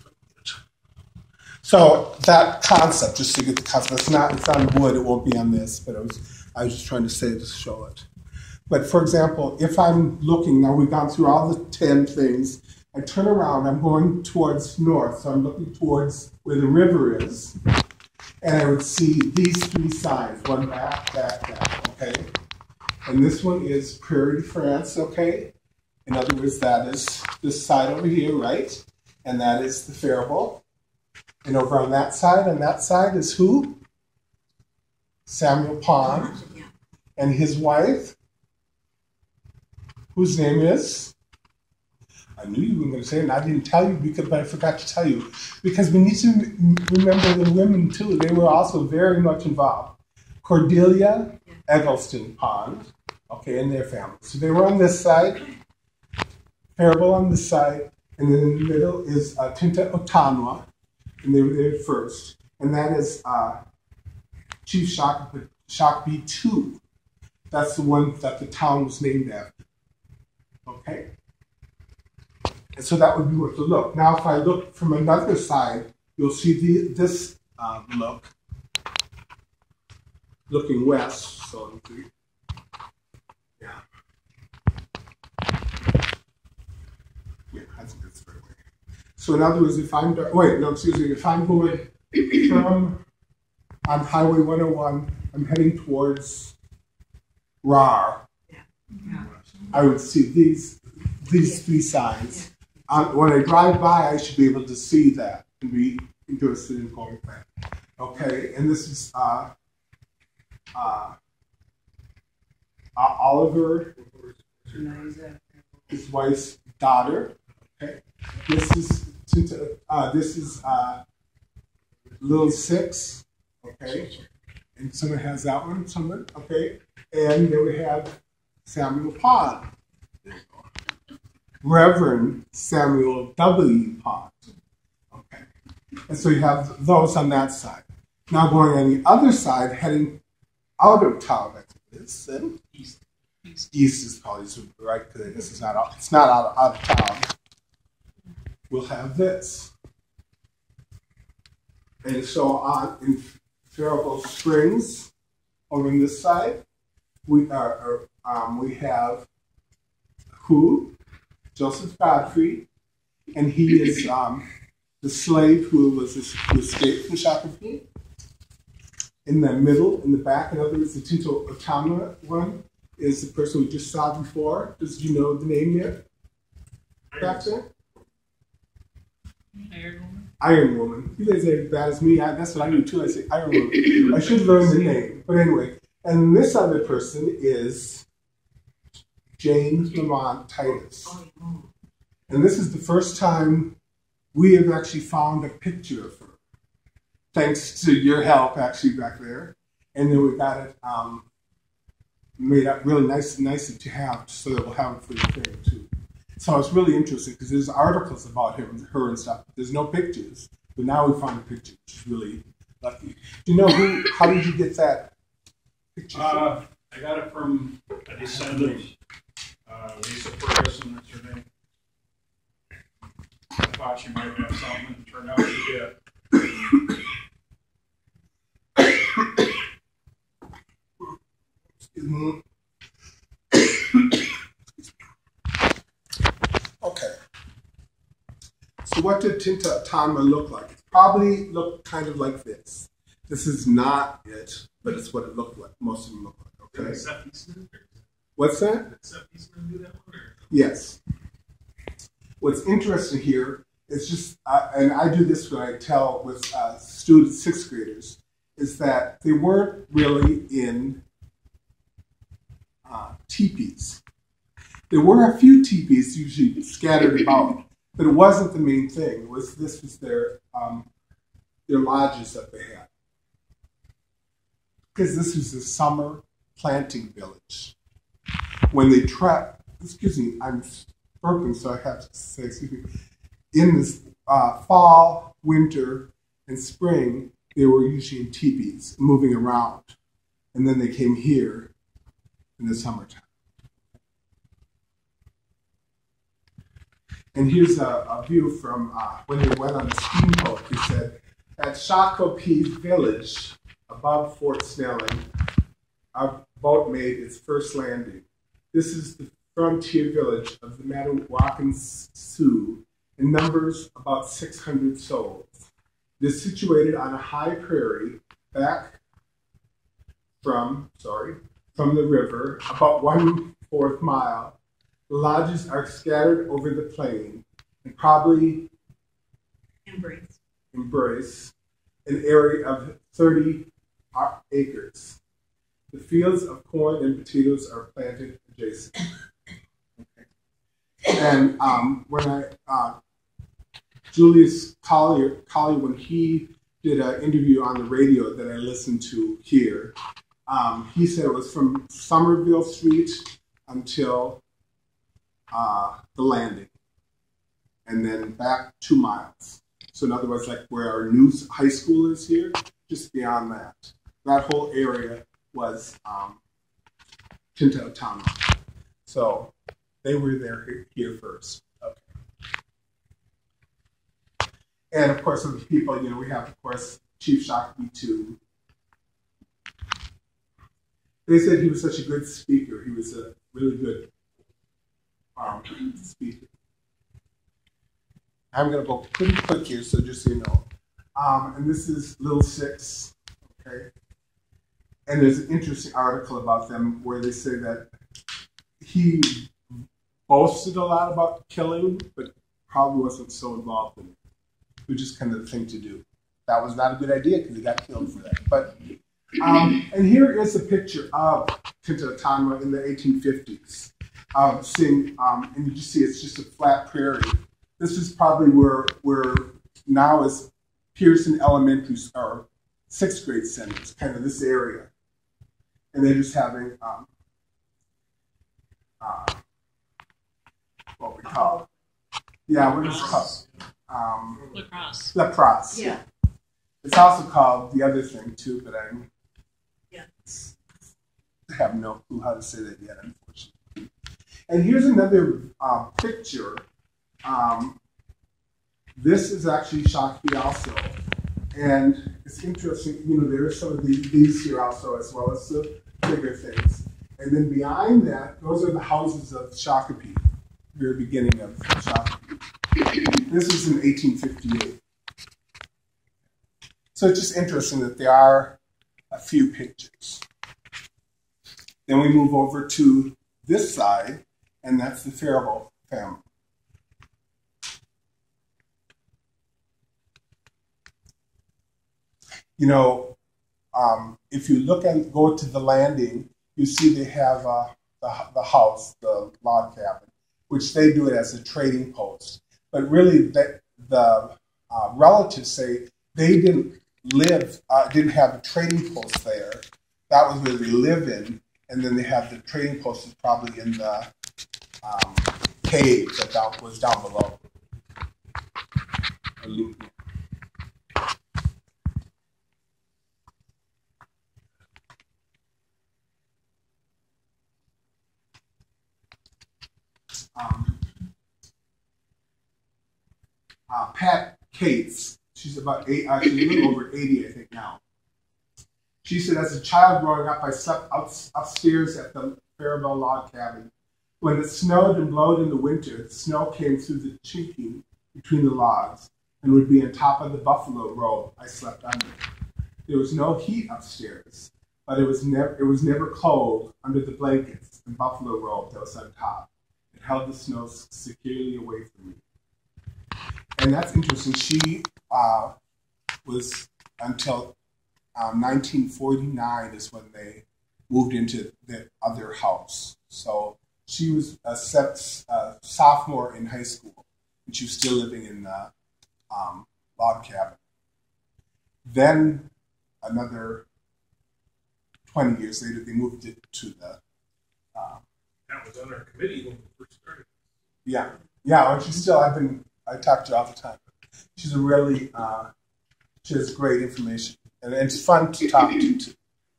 So that concept, just to get the concept, it's not, it's on wood, it won't be on this, but I was, I was just trying to say to show it. But for example, if I'm looking, now we've gone through all the ten things, I turn around, I'm going towards north, so I'm looking towards where the river is, and I would see these three signs, one back, back, back, okay? And this one is Prairie de France, okay? In other words, that is this side over here, right? And that is the Faribault. And over on that side, on that side is who? Samuel Pond. And his wife, whose name is? I knew you were going to say it, and I didn't tell you because, but I forgot to tell you. Because we need to remember the women, too. They were also very much involved. Cordelia Eggleston Pond, okay, and their family. So they were on this side, Faribault on this side, and then in the middle is uh, Tinta Otonwa. And they were there first, and that is uh, Chief Shakopee two. That's the one that the town was named after. Okay? And so that would be worth a look. Now, if I look from another side, you'll see the, this um, look, looking west, so yeah. Yeah, I think that's very way. So in other words, if I'm, wait, no, excuse me, if I'm going from, on Highway one oh one, I'm heading towards R A R, Yeah. Yeah. I would see these, these three signs. Um, when I drive by, I should be able to see that and be interested in going back. Okay, and this is uh, uh, uh, Oliver, his wife's daughter. Okay, this is uh, this is uh, Little Six. Okay, and someone has that one. Someone. Okay, and then we have Samuel Pond. Reverend Samuel W. Pond. Okay. And so you have those on that side. Now going on the other side, heading out of town, like this, and east. East, east is probably right, because this is not out, it's not out, out of town. We'll have this. And so on in Faribault Springs, over on this side, we are um, we have who? Joseph Godfrey, and he is um, the slave who was who escaped from Shakopee. In the middle, in the back, in other words, the Tinta Otonwa one is the person we just saw before. Does you know the name yet? Back there? Iron Woman. Iron Woman. You guys are as bad as me. I, that's what I do too. I say Iron Woman. I should learn the name. But anyway, and this other person is Jane Lamont Titus. And this is the first time we have actually found a picture of her, thanks to your help actually back there. And then we got it um, made up really nice and nicely to have, so that we'll have it for your thing too. So it's really interesting because there's articles about him, her and stuff. But there's no pictures, but now we found a picture, which is really lucky. Do you know who? How did you get that picture? Uh, I got it from a descendant. Uh, Lisa Ferguson, that's her name. I thought she might have something, and turned out she did. Okay. So what did Tinta Otonwa look like? It probably looked kind of like this. This is not it, but it's what it looked like. Most of them look like. Okay. What's that? Yes. What's interesting here is just, uh, and I do this when I tell with uh, students, sixth graders, is that they weren't really in uh, teepees. There were a few teepees usually scattered about, but it wasn't the main thing. It was this was their um, their lodges that they had, because this was the summer planting village. When they trapped, excuse me, I'm burping, so I have to say, excuse me. In this uh, fall, winter, and spring, they were usually in teepees, moving around, and then they came here in the summertime. And here's a, a view from uh, when they went on the steamboat. They said, at Shakopee Village, above Fort Snelling, our boat made its first landing. This is the frontier village of the Madawakan Sioux, and numbers about six hundred souls. It is situated on a high prairie back from, sorry, from the river, about one-fourth mile. The lodges are scattered over the plain and probably Embrace. embrace an area of thirty acres. The fields of corn and potatoes are planted adjacent. Okay. And um, when I, uh, Julius Collier, Collier, when he did an interview on the radio that I listened to here, um, he said it was from Somerville Street until uh, the landing, and then back two miles. So in other words, like where our new high school is here, just beyond that. That whole area was um, Tintaotama. So they were there here first. Okay. And of course, with the people, you know, we have, of course, Chief Shakopee too. They said he was such a good speaker. He was a really good um, speaker. I'm going to go pretty quick here, so just so you know. Um, and this is Little Six, okay? And there's an interesting article about them where they say that he boasted a lot about killing, but probably wasn't so involved in it, which is kind of the thing to do. That was not a good idea because he got killed for that. But um, and here is a picture of Tintaotama in the eighteen fifties. Um, seeing, um, and you just see it's just a flat prairie. This is probably where where now is Pearson Elementary or sixth grade centers, kind of this area. And they're just having um, uh, what we call, yeah, what is it called? Um, Lacrosse. Lacrosse. Yeah. It's also called the other thing too, but I Yeah. have no clue how to say that yet, unfortunately. And here's another uh, picture. Um, this is actually Shakopee also. And it's interesting, you know, there are some of these, these here also, as well as the bigger things. And then behind that, those are the houses of Shakopee, very beginning of Shakopee. This is in eighteen fifty-eight. So it's just interesting that there are a few pictures. Then we move over to this side, and that's the Faribault family. You know, um, if you look and go to the landing, you see they have uh, the, the house, the log cabin, which they do it as a trading post. But really, the, the uh, relatives say they didn't live, uh, didn't have a trading post there. That was where they live in, and then they have the trading post is probably in the um, cave that down, was down below. Um, uh, Pat Cates, she's about eight, actually a little over eighty, I think now. She said, as a child growing up, I slept up, upstairs at the Faribault log cabin. When it snowed and blowed in the winter, the snow came through the chinking between the logs and would be on top of the buffalo robe I slept under. There was no heat upstairs, but it was never it was never cold under the blankets and buffalo robe that was on top. It held the snow securely away from me. And that's interesting. She uh, was until um, nineteen forty-nine is when they moved into the other house. So she was a sep- uh, sophomore in high school, and she was still living in the um, log cabin. Then another twenty years later, they moved it to the. Uh, That was on our committee when we first started. yeah, yeah. And she's still. I've been. I talk to her all the time. She's a really. Uh, she has great information, and, and it's fun to talk to too.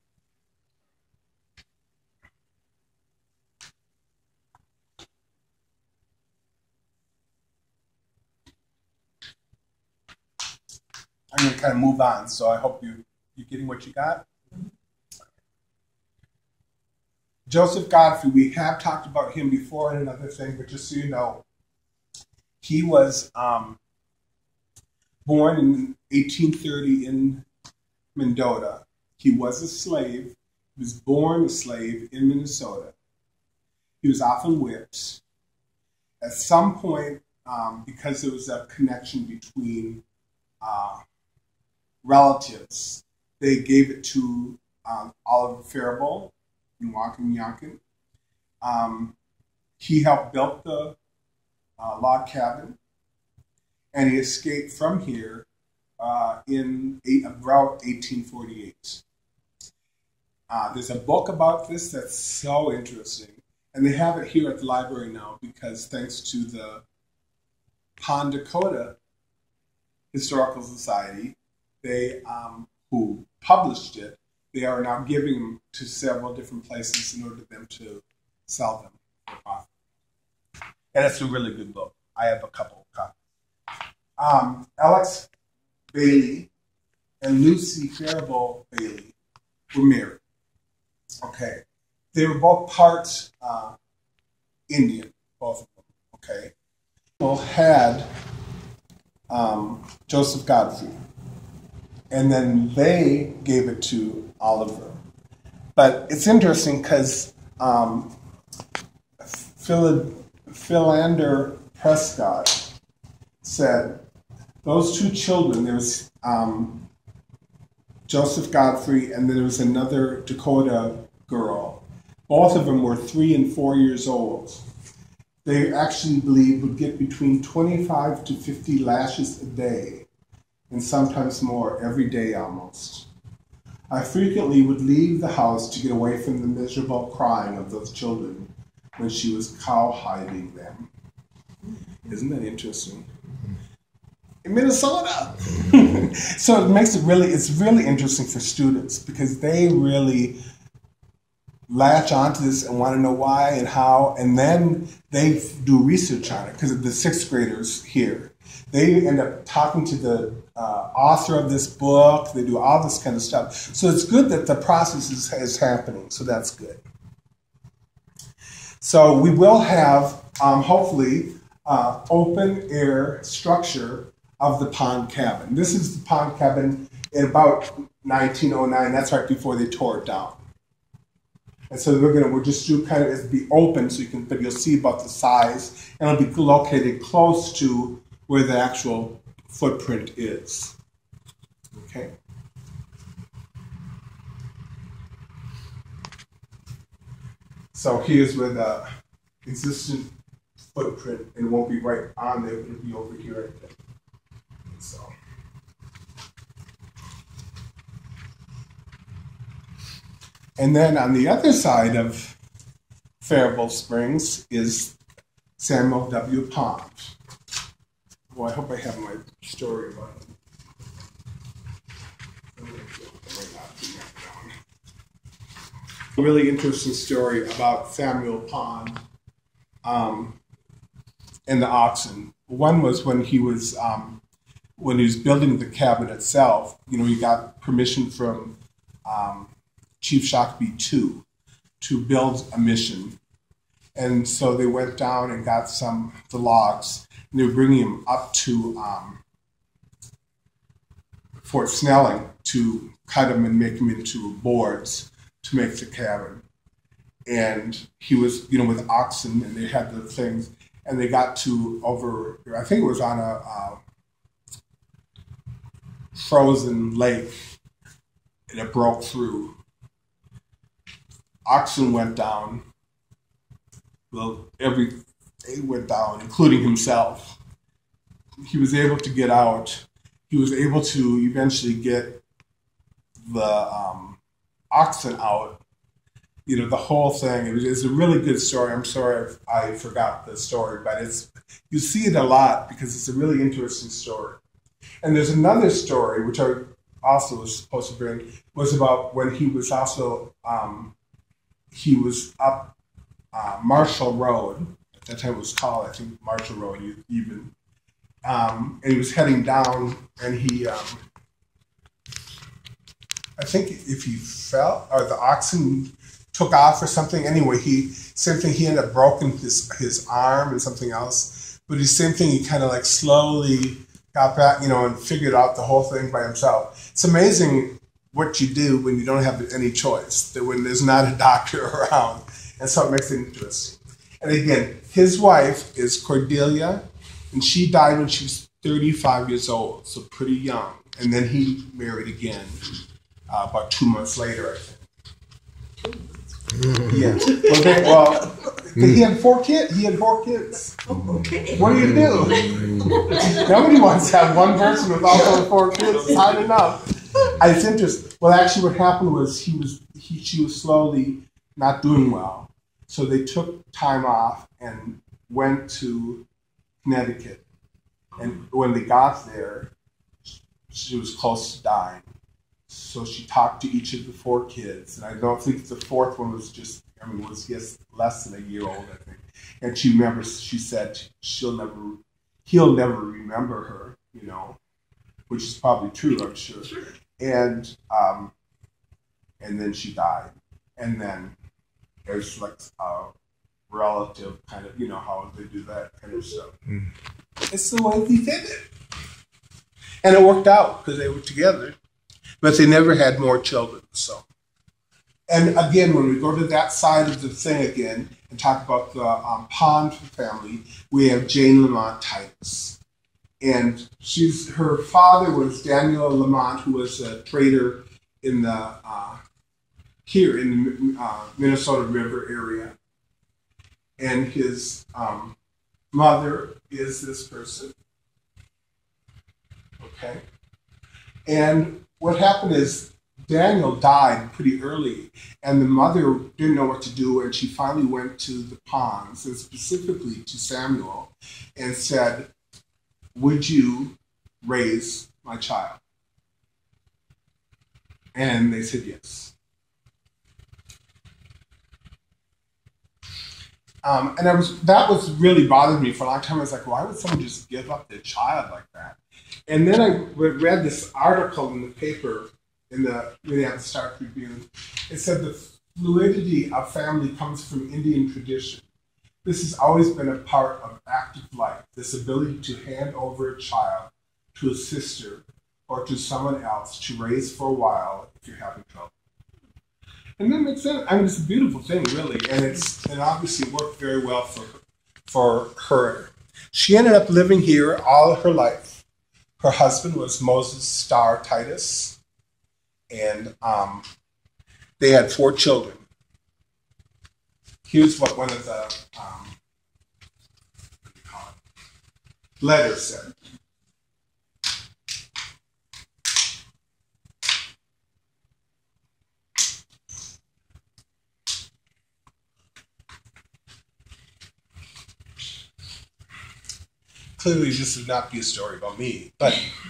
I'm going to kind of move on, so I hope you you're getting what you got. Joseph Godfrey, we have talked about him before in another thing, but just so you know, he was um, born in eighteen thirty in Mendota. He was a slave. He was born a slave in Minnesota. He was often whipped. At some point, um, because there was a connection between uh, relatives, they gave it to um, Oliver Faribault in Waukenyakin. Um, he helped build the uh, log cabin, and he escaped from here uh, in eight, about eighteen forty-eight. Uh, there's a book about this that's so interesting, and they have it here at the library now because thanks to the Pond Dakota Historical Society, they um, who published it, they are now giving them to several different places in order for them to sell them for profit. And it's a really good book. I have a couple of copies. Um, Alex Bailey and Lucy Faribault Bailey were married. Okay. They were both part uh, Indian, both of them. Okay. Well, had um, Joseph Godfrey. And then they gave it to Oliver. But it's interesting because um, Phil, Philander Prescott said those two children, there was um, Joseph Godfrey and then there was another Dakota girl. Both of them were three and four years old. They actually believed would get between twenty-five to fifty lashes a day, and sometimes more every day almost. I frequently would leave the house to get away from the miserable crying of those children when she was cowhiding them. Isn't that interesting? In Minnesota. So it makes it really, it's really interesting for students because they really latch onto this and want to know why and how, and then they do research on it because of the sixth graders here. They end up talking to the uh, author of this book. They do all this kind of stuff. So it's good that the process is, is happening. So that's good. So we will have, um, hopefully, uh, open air structure of the pond cabin. This is the pond cabin in about nineteen oh nine. That's right before they tore it down. And so we're gonna we'll just do kind of it'll be open so you can, but you'll see about the size, and it'll be located close to where the actual footprint is. Okay. So here's where the existing footprint, and it won't be right on there, it'll be over here. I think. So. And then on the other side of Faribault Springs is Samuel W. Pond. Well, I hope I have my story about it. A really interesting story about Samuel Pond um, and the oxen. One was when he was um, when he was building the cabin itself. You know, he got permission from um, Chief Shakopee the Second to build a mission, and so they went down and got some the logs, and they were bringing them up to um, Fort Snelling to cut them and make them into boards to make the cabin. And he was, you know, with oxen, and they had the things, and they got to over, I think it was on a uh, frozen lake, and it broke through. Oxen went down, well, everything went down, including himself. He was able to get out. He was able to eventually get the um, oxen out. You know, the whole thing. It was, it's a really good story. I'm sorry if I forgot the story, but it's you see it a lot because it's a really interesting story. And there's another story, which I also was supposed to bring, was about when he was also, um, he was up uh, Marshall Road. At that time it was called, I think, Marshall Road even. Um, and he was heading down, and he, um, I think if he fell, or the oxen took off or something. Anyway, he, same thing, he ended up broken his, his arm and something else. But the same thing, he kind of like slowly got back, you know, and figured out the whole thing by himself. It's amazing what you do when you don't have any choice, that when there's not a doctor around. And so it makes it interesting. And again, his wife is Cordelia, and she died when she was thirty-five years old, so pretty young. And then he married again uh, about two months later, I think. Yeah. Okay, well, he had four kids. He had four kids. Okay. What do you do? Nobody wants to have one person with all those four kids. It's hard enough. It's interesting. Well, actually, what happened was he was he she was slowly not doing well, so they took time off and went to Connecticut. And when they got there, she was close to dying. So she talked to each of the four kids, and I don't think the fourth one was just, I mean, was just less than a year old, I think. And she remembers, she said she'll never, he'll never remember her, you know, which is probably true, I'm sure. And um, and then she died. And then there's like a relative kind of, you know, how they do that kind of stuff. Mm. It's the way he did it. And it worked out because they were together. But they never had more children. So, and again, when we go to that side of the thing again and talk about the um, Pond family, we have Jane Lamont Titus, and she's her father was Daniel Lamont, who was a trader in the uh, here in the uh, Minnesota River area, and his um, mother is this person. Okay, and what happened is Daniel died pretty early, and the mother didn't know what to do, and she finally went to the Ponds, and specifically to Samuel, and said, "Would you raise my child?" And they said yes. Um, and I was that was really bothered me for a long time. I was like, why would someone just give up their child like that? And then I read this article in the paper, in the Minneapolis Star Tribune. It said the fluidity of family comes from Indian tradition. This has always been a part of active life, this ability to hand over a child to a sister or to someone else to raise for a while if you're having trouble. And that makes sense. I mean, it's a beautiful thing, really, and it's and obviously worked very well for for her. She ended up living here all her life. Her husband was Moses Starr Titus, and um, they had four children. Here's what one of the um, what do you call it? Letters said. Clearly, this would not be a story about me, but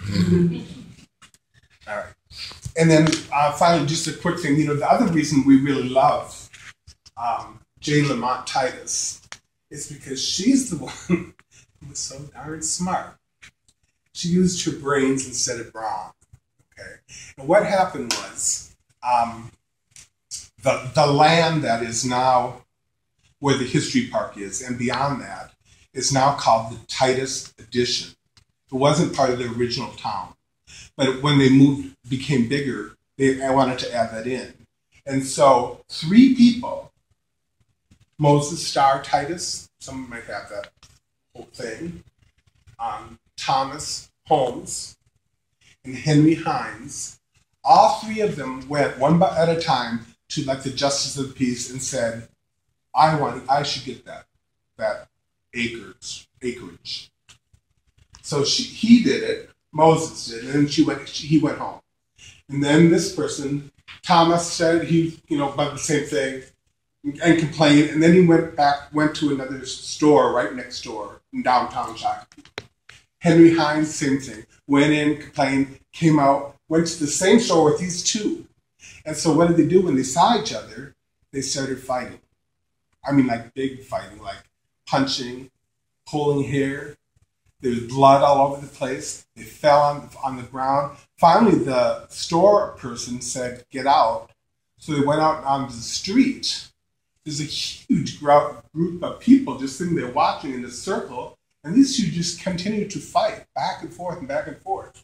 all right. And then uh, finally, just a quick thing. You know, the other reason we really love um, Jane Lamont Titus is because she's the one who was so darn smart. She used her brains instead of brawn. Okay. And what happened was um, the the land that is now where the history park is, and beyond that, is now called the Titus Addition. It wasn't part of the original town, but when they moved, became bigger, they I wanted to add that in. And so three people, Moses Starr Titus, some might have that whole thing, um, Thomas Holmes, and Henry Hines, all three of them went one at a time to like the Justice of the Peace and said, I want, I should get that. that acres acreage. So she, he did it, Moses did, and then she went. She, he went home, and then this person, Thomas, said he, you know, about the same thing, and complained, and then he went back, went to another store right next door in downtown Shakopee. Henry Hines, same thing, went in, complained, came out, went to the same store with these two, and so what did they do when they saw each other? They started fighting. I mean, like big fighting, like punching, pulling hair. There was blood all over the place. They fell on, on the ground. Finally, the store person said, get out. So they went out onto the street. There's a huge group of people just sitting there watching in a circle, and these two just continued to fight back and forth and back and forth.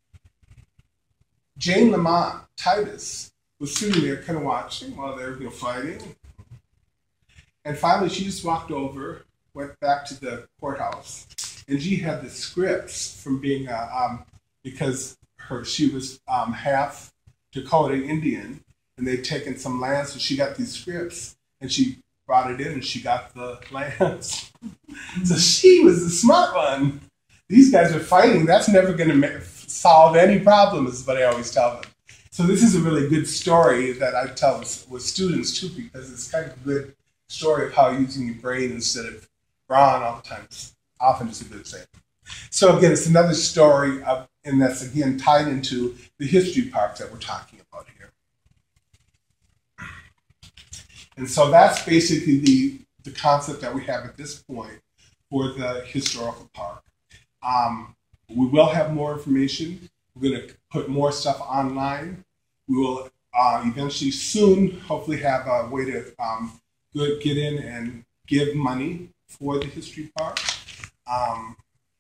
Jane Lamont, Titus, was sitting there kind of watching while they were, you know, fighting. And finally, she just walked over, went back to the courthouse, and she had the scripts from being, a, um, because her she was um, half Dakota Indian, and they'd taken some land, so she got these scripts, and she brought it in, and she got the lands. So she was the smart one. These guys are fighting. That's never going to solve any problems, is what I always tell them. So this is a really good story that I tell with, with students, too, because it's kind of a good story of how using your brain instead of brawn all the time often is a good thing. So again, it's another story, of, and that's again tied into the history part that we're talking about here. And so that's basically the, the concept that we have at this point for the historical park. Um, we will have more information. We're going to put more stuff online. We will uh, eventually soon hopefully have a way to um, get in and give money for the history park. Um,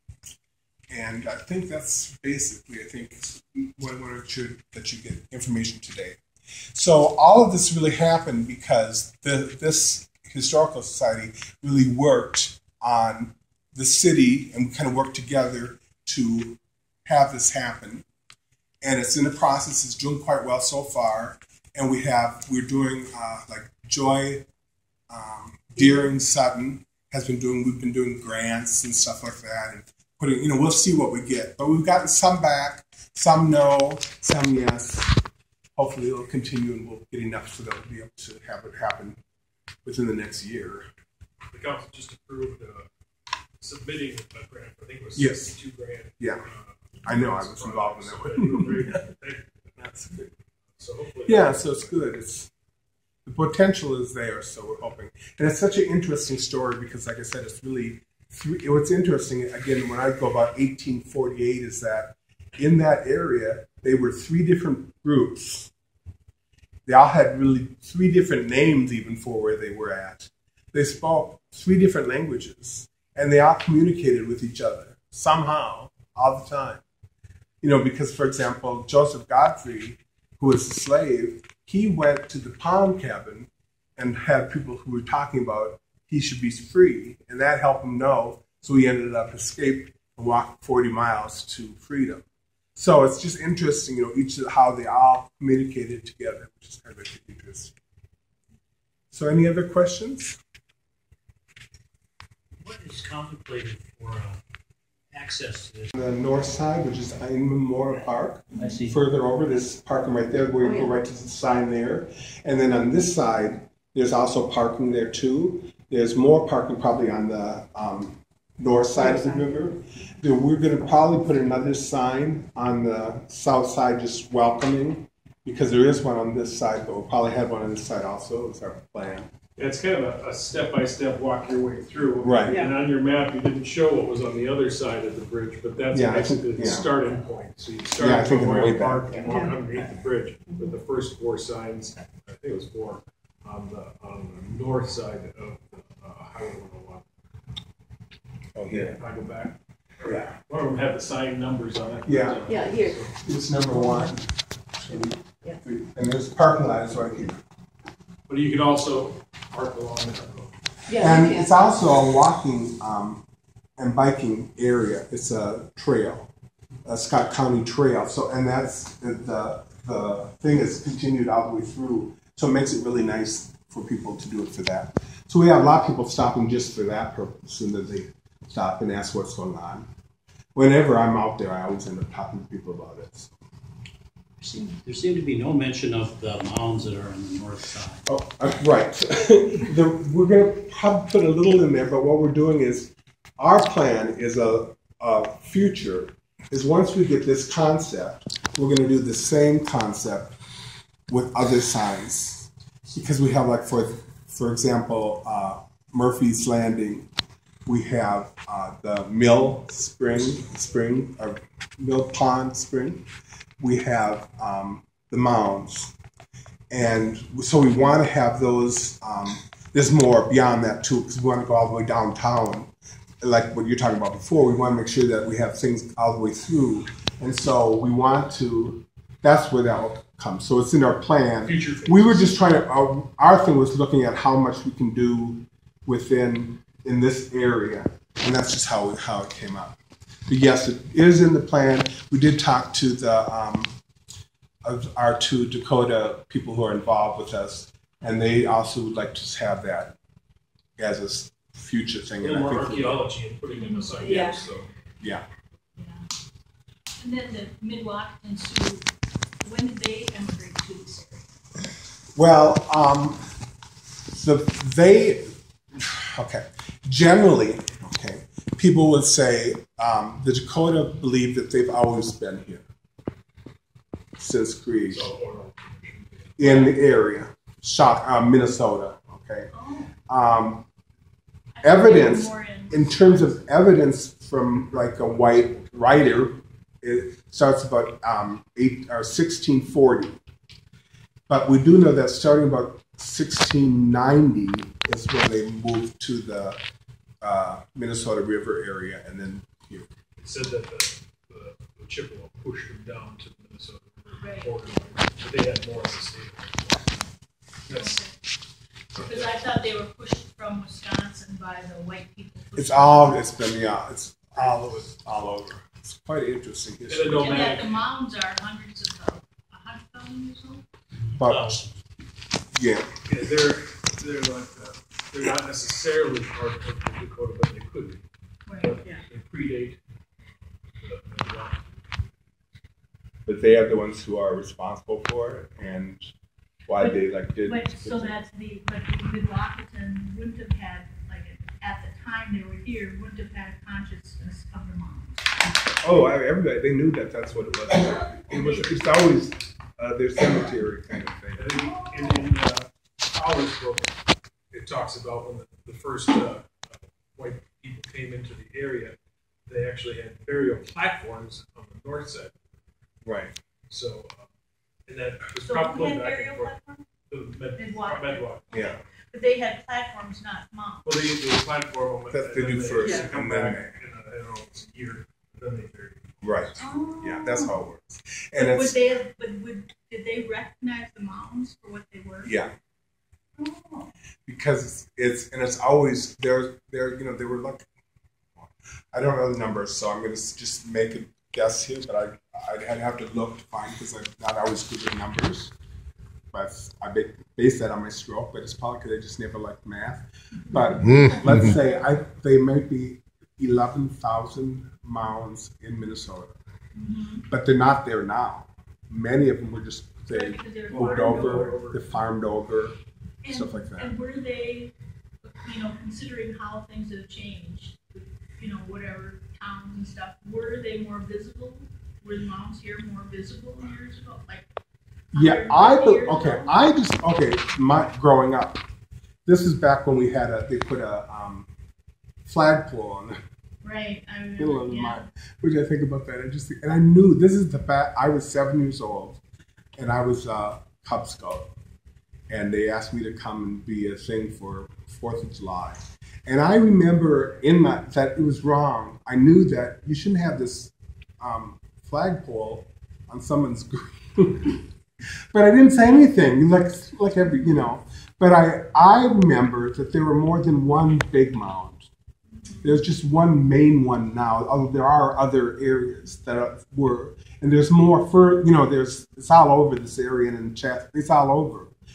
and I think that's basically, I think, what I wanted to, that you get information today. So all of this really happened because the, this historical society really worked on the city, and we kind of worked together to have this happen. And it's in the process, it's doing quite well so far. And we have, we're doing uh, like Joy um, Deering Sutton has been doing, we've been doing grants and stuff like that, and putting, you know, we'll see what we get. But we've gotten some back, some no, some yes. Hopefully it'll continue and we'll get enough so that we'll be able to have it happen within the next year. The council just approved uh, submitting a grant, I think it was Yes. sixty-two grand. Yeah, Uh, I know, I was involved in that one. That's good. So hopefully. Yeah, so it's good. It's, the potential is there, so we're hoping. And it's such an interesting story because, like I said, it's really, three, what's interesting, again, when I go about eighteen forty-eight, is that in that area, they were three different groups. They all had really three different names even for where they were at. They spoke three different languages, and they all communicated with each other somehow, all the time. You know, because, for example, Joseph Godfrey, who was a slave, he went to the Palm Cabin and had people who were talking about he should be free, and that helped him know. So he ended up escaped and walked forty miles to freedom. So it's just interesting, you know, each of how they all communicated together, which is kind of interesting. So any other questions? What is contemplated for uh, access to this? On the north side, which is in Memorial Park. I see. Further over, there's parking right there, where you go right to the sign there. And then on this side, there's also parking there too. There's more parking probably on the um, north side of the river. Then we're going to probably put another sign on the south side, just welcoming, because there is one on this side, but we'll probably have one on this side also, is our plan. Yeah, it's kind of a, a step-by-step walk your way through. Right. And on your map, you didn't show what was on the other side of the bridge, but that's Yeah, I think- basically the yeah. starting point. So you Yeah, I start at think in the way Memorial back. Park and walk underneath the bridge with the first four signs, I think it was four, on the, on the north side of uh, Highway one oh one. Oh, here. If I go back. Yeah. One of them had the sign numbers on it. Yeah. Yeah, here. It's number one. Two, three. And there's parking lot is right here. But you could also park along that road. Yeah, And you can. it's also a walking um, and biking area. It's a trail, a Scott County trail. So, and that's the the thing is continued all the way through. So it makes it really nice for people to do it for that. So we have a lot of people stopping just for that purpose, and then they stop and ask what's going on. Whenever I'm out there, I always end up talking to people about it. There seemed to be no mention of the mounds that are on the north side. Oh, uh, right. the, we're going to probably put a little in there, but what we're doing is, our plan is a, a future, is once we get this concept, we're going to do the same concept with other signs. Because we have, like, for, for example, uh, Murphy's Landing, we have uh, the Mill Spring, Spring, or Mill Pond Spring. We have um, the mounds. And so we want to have those, um, there's more beyond that too, because we want to go all the way downtown. Like what you're talking about before, we want to make sure that we have things all the way through. And so we want to, that's where that will come. So it's in our plan. Future things. We were just trying to, uh, our thing was looking at how much we can do within, in this area. And that's just how, how it came up. But yes, it is in the plan. We did talk to the um, of our two Dakota people who are involved with us, and they also would like to have that as a future thing. A And little I more think we- archaeology and putting in the site, Yeah. so. yeah. Yeah. And then the Midwalk and Sioux, when did they emigrate to this area? Well, um, the they okay. Generally, okay, people would say um, the Dakota believe that they've always been here since creation. So, or- In the area, shock, uh, Minnesota. Okay, Oh. um, I thought they were evidence more in- in terms of evidence from like a white writer, it starts about um, eight or sixteen forty. But we do know that starting about sixteen ninety is when they moved to the uh, Minnesota River area, and then here. It said that the, the, the Chippewa pushed them down to the Minnesota River Right. border, but they had more of the state. That's, Because I thought they were pushed from Wisconsin by the white people. It's all it's been yeah it's all over all over. It's quite an interesting and history. the And that nomadic, the mounds are hundreds of, thou- a hundred thousand years old? But yeah, yeah, they're, they're like, uh, they're not necessarily part of the Dakota, but they could be. Right, But yeah. they predate the, the rock. but they are the ones who are responsible for it, and why But- they like did. But, so that's the, but the Midwakaton wouldn't have had, like, at the time they were here, wouldn't have had a consciousness of the mounds. Oh, I- everybody, they knew that that's what it was. It was, it's always uh, their cemetery kind of thing. I think in, in uh, Howard's book, it talks about when the, the first uh, white people came into the area, they actually had burial platforms on the north side. Right. So, uh, and that was So probably who had back burial and forth. platforms? The Med, Midwalk. Medwalk. Yeah. But they had platforms, not mounds. Well, they they platform them. That's and they then do first, They and come then back in, uh, I don't know, it's a year, and then they bury. Right. Oh. Yeah, that's how it works. And But would it's they have, but would, did they recognize the mounds for what they were? yeah, Oh. because it's and it's always they're they're you know they were like I don't know the numbers, so I'm gonna s- just make a guess here, but I I'd, I'd have to look to find because I'm not always good with numbers. But I ba- base that on my stroke, but it's probably because I just never liked math. But let's say I they might be eleven thousand mounds in Minnesota, Mhm. but they're not there now. Many of them were just they Because they were moved farmed over, they farmed over, And- stuff like that. And were they, you know, considering how things have changed, you know, whatever towns and stuff, were they more visible? Were the mounds here more visible years ago? Like, Yeah, I one hundred fifty be- years okay. ago? I just okay. My growing up, this is back when we had a they put a um, flagpole on the Right, I middle remember, of the yeah. mine. What did I think about that? I just and I knew this is the fact. I was seven years old, and I was a Cub Scout, and they asked me to come and be a thing for Fourth of July. And I remember in my that it was wrong. I knew that you shouldn't have this um, flagpole on someone's grave. But I didn't say anything, like like every you know. But I I remember that there were more than one big mound. There's just one main one now. Although there are other areas that are, were, and there's more for you know. There's it's all over this area and in chat. It's all over.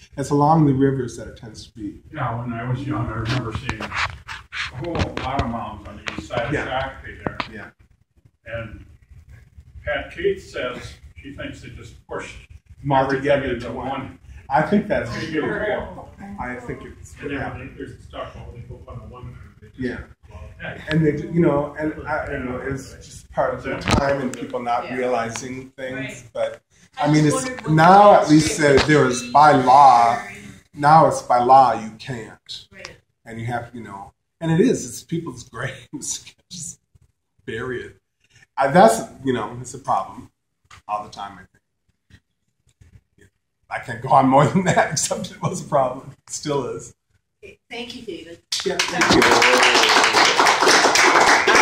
It's along the rivers that it tends to be. Yeah, when I was young, I remember seeing a whole lot of mounds on the east side of Yeah. Shakopee there. Yeah. And Pat Keith says she thinks they just pushed Them all everything together into into one. one. I think that's. They get a whole. I think it's. And then Yeah. when they- there's stuff, when they go on the one. they just- Yeah. well, heck, And they, you know, and I, you know, it's just part of the time and people not Yeah. realizing things. Right. But I I mean, just it's wondered what now the at least landscape uh, there would is be by law. there, you know. Now it's by law you can't, Right. and you have, you know, and it is. It's people's graves. Just bury it. I, that's you know, it's a problem all the time. I think. Yeah. I can't go on more than that, except it was a problem. It still is. Okay, thank you, David. Yeah. Thank you.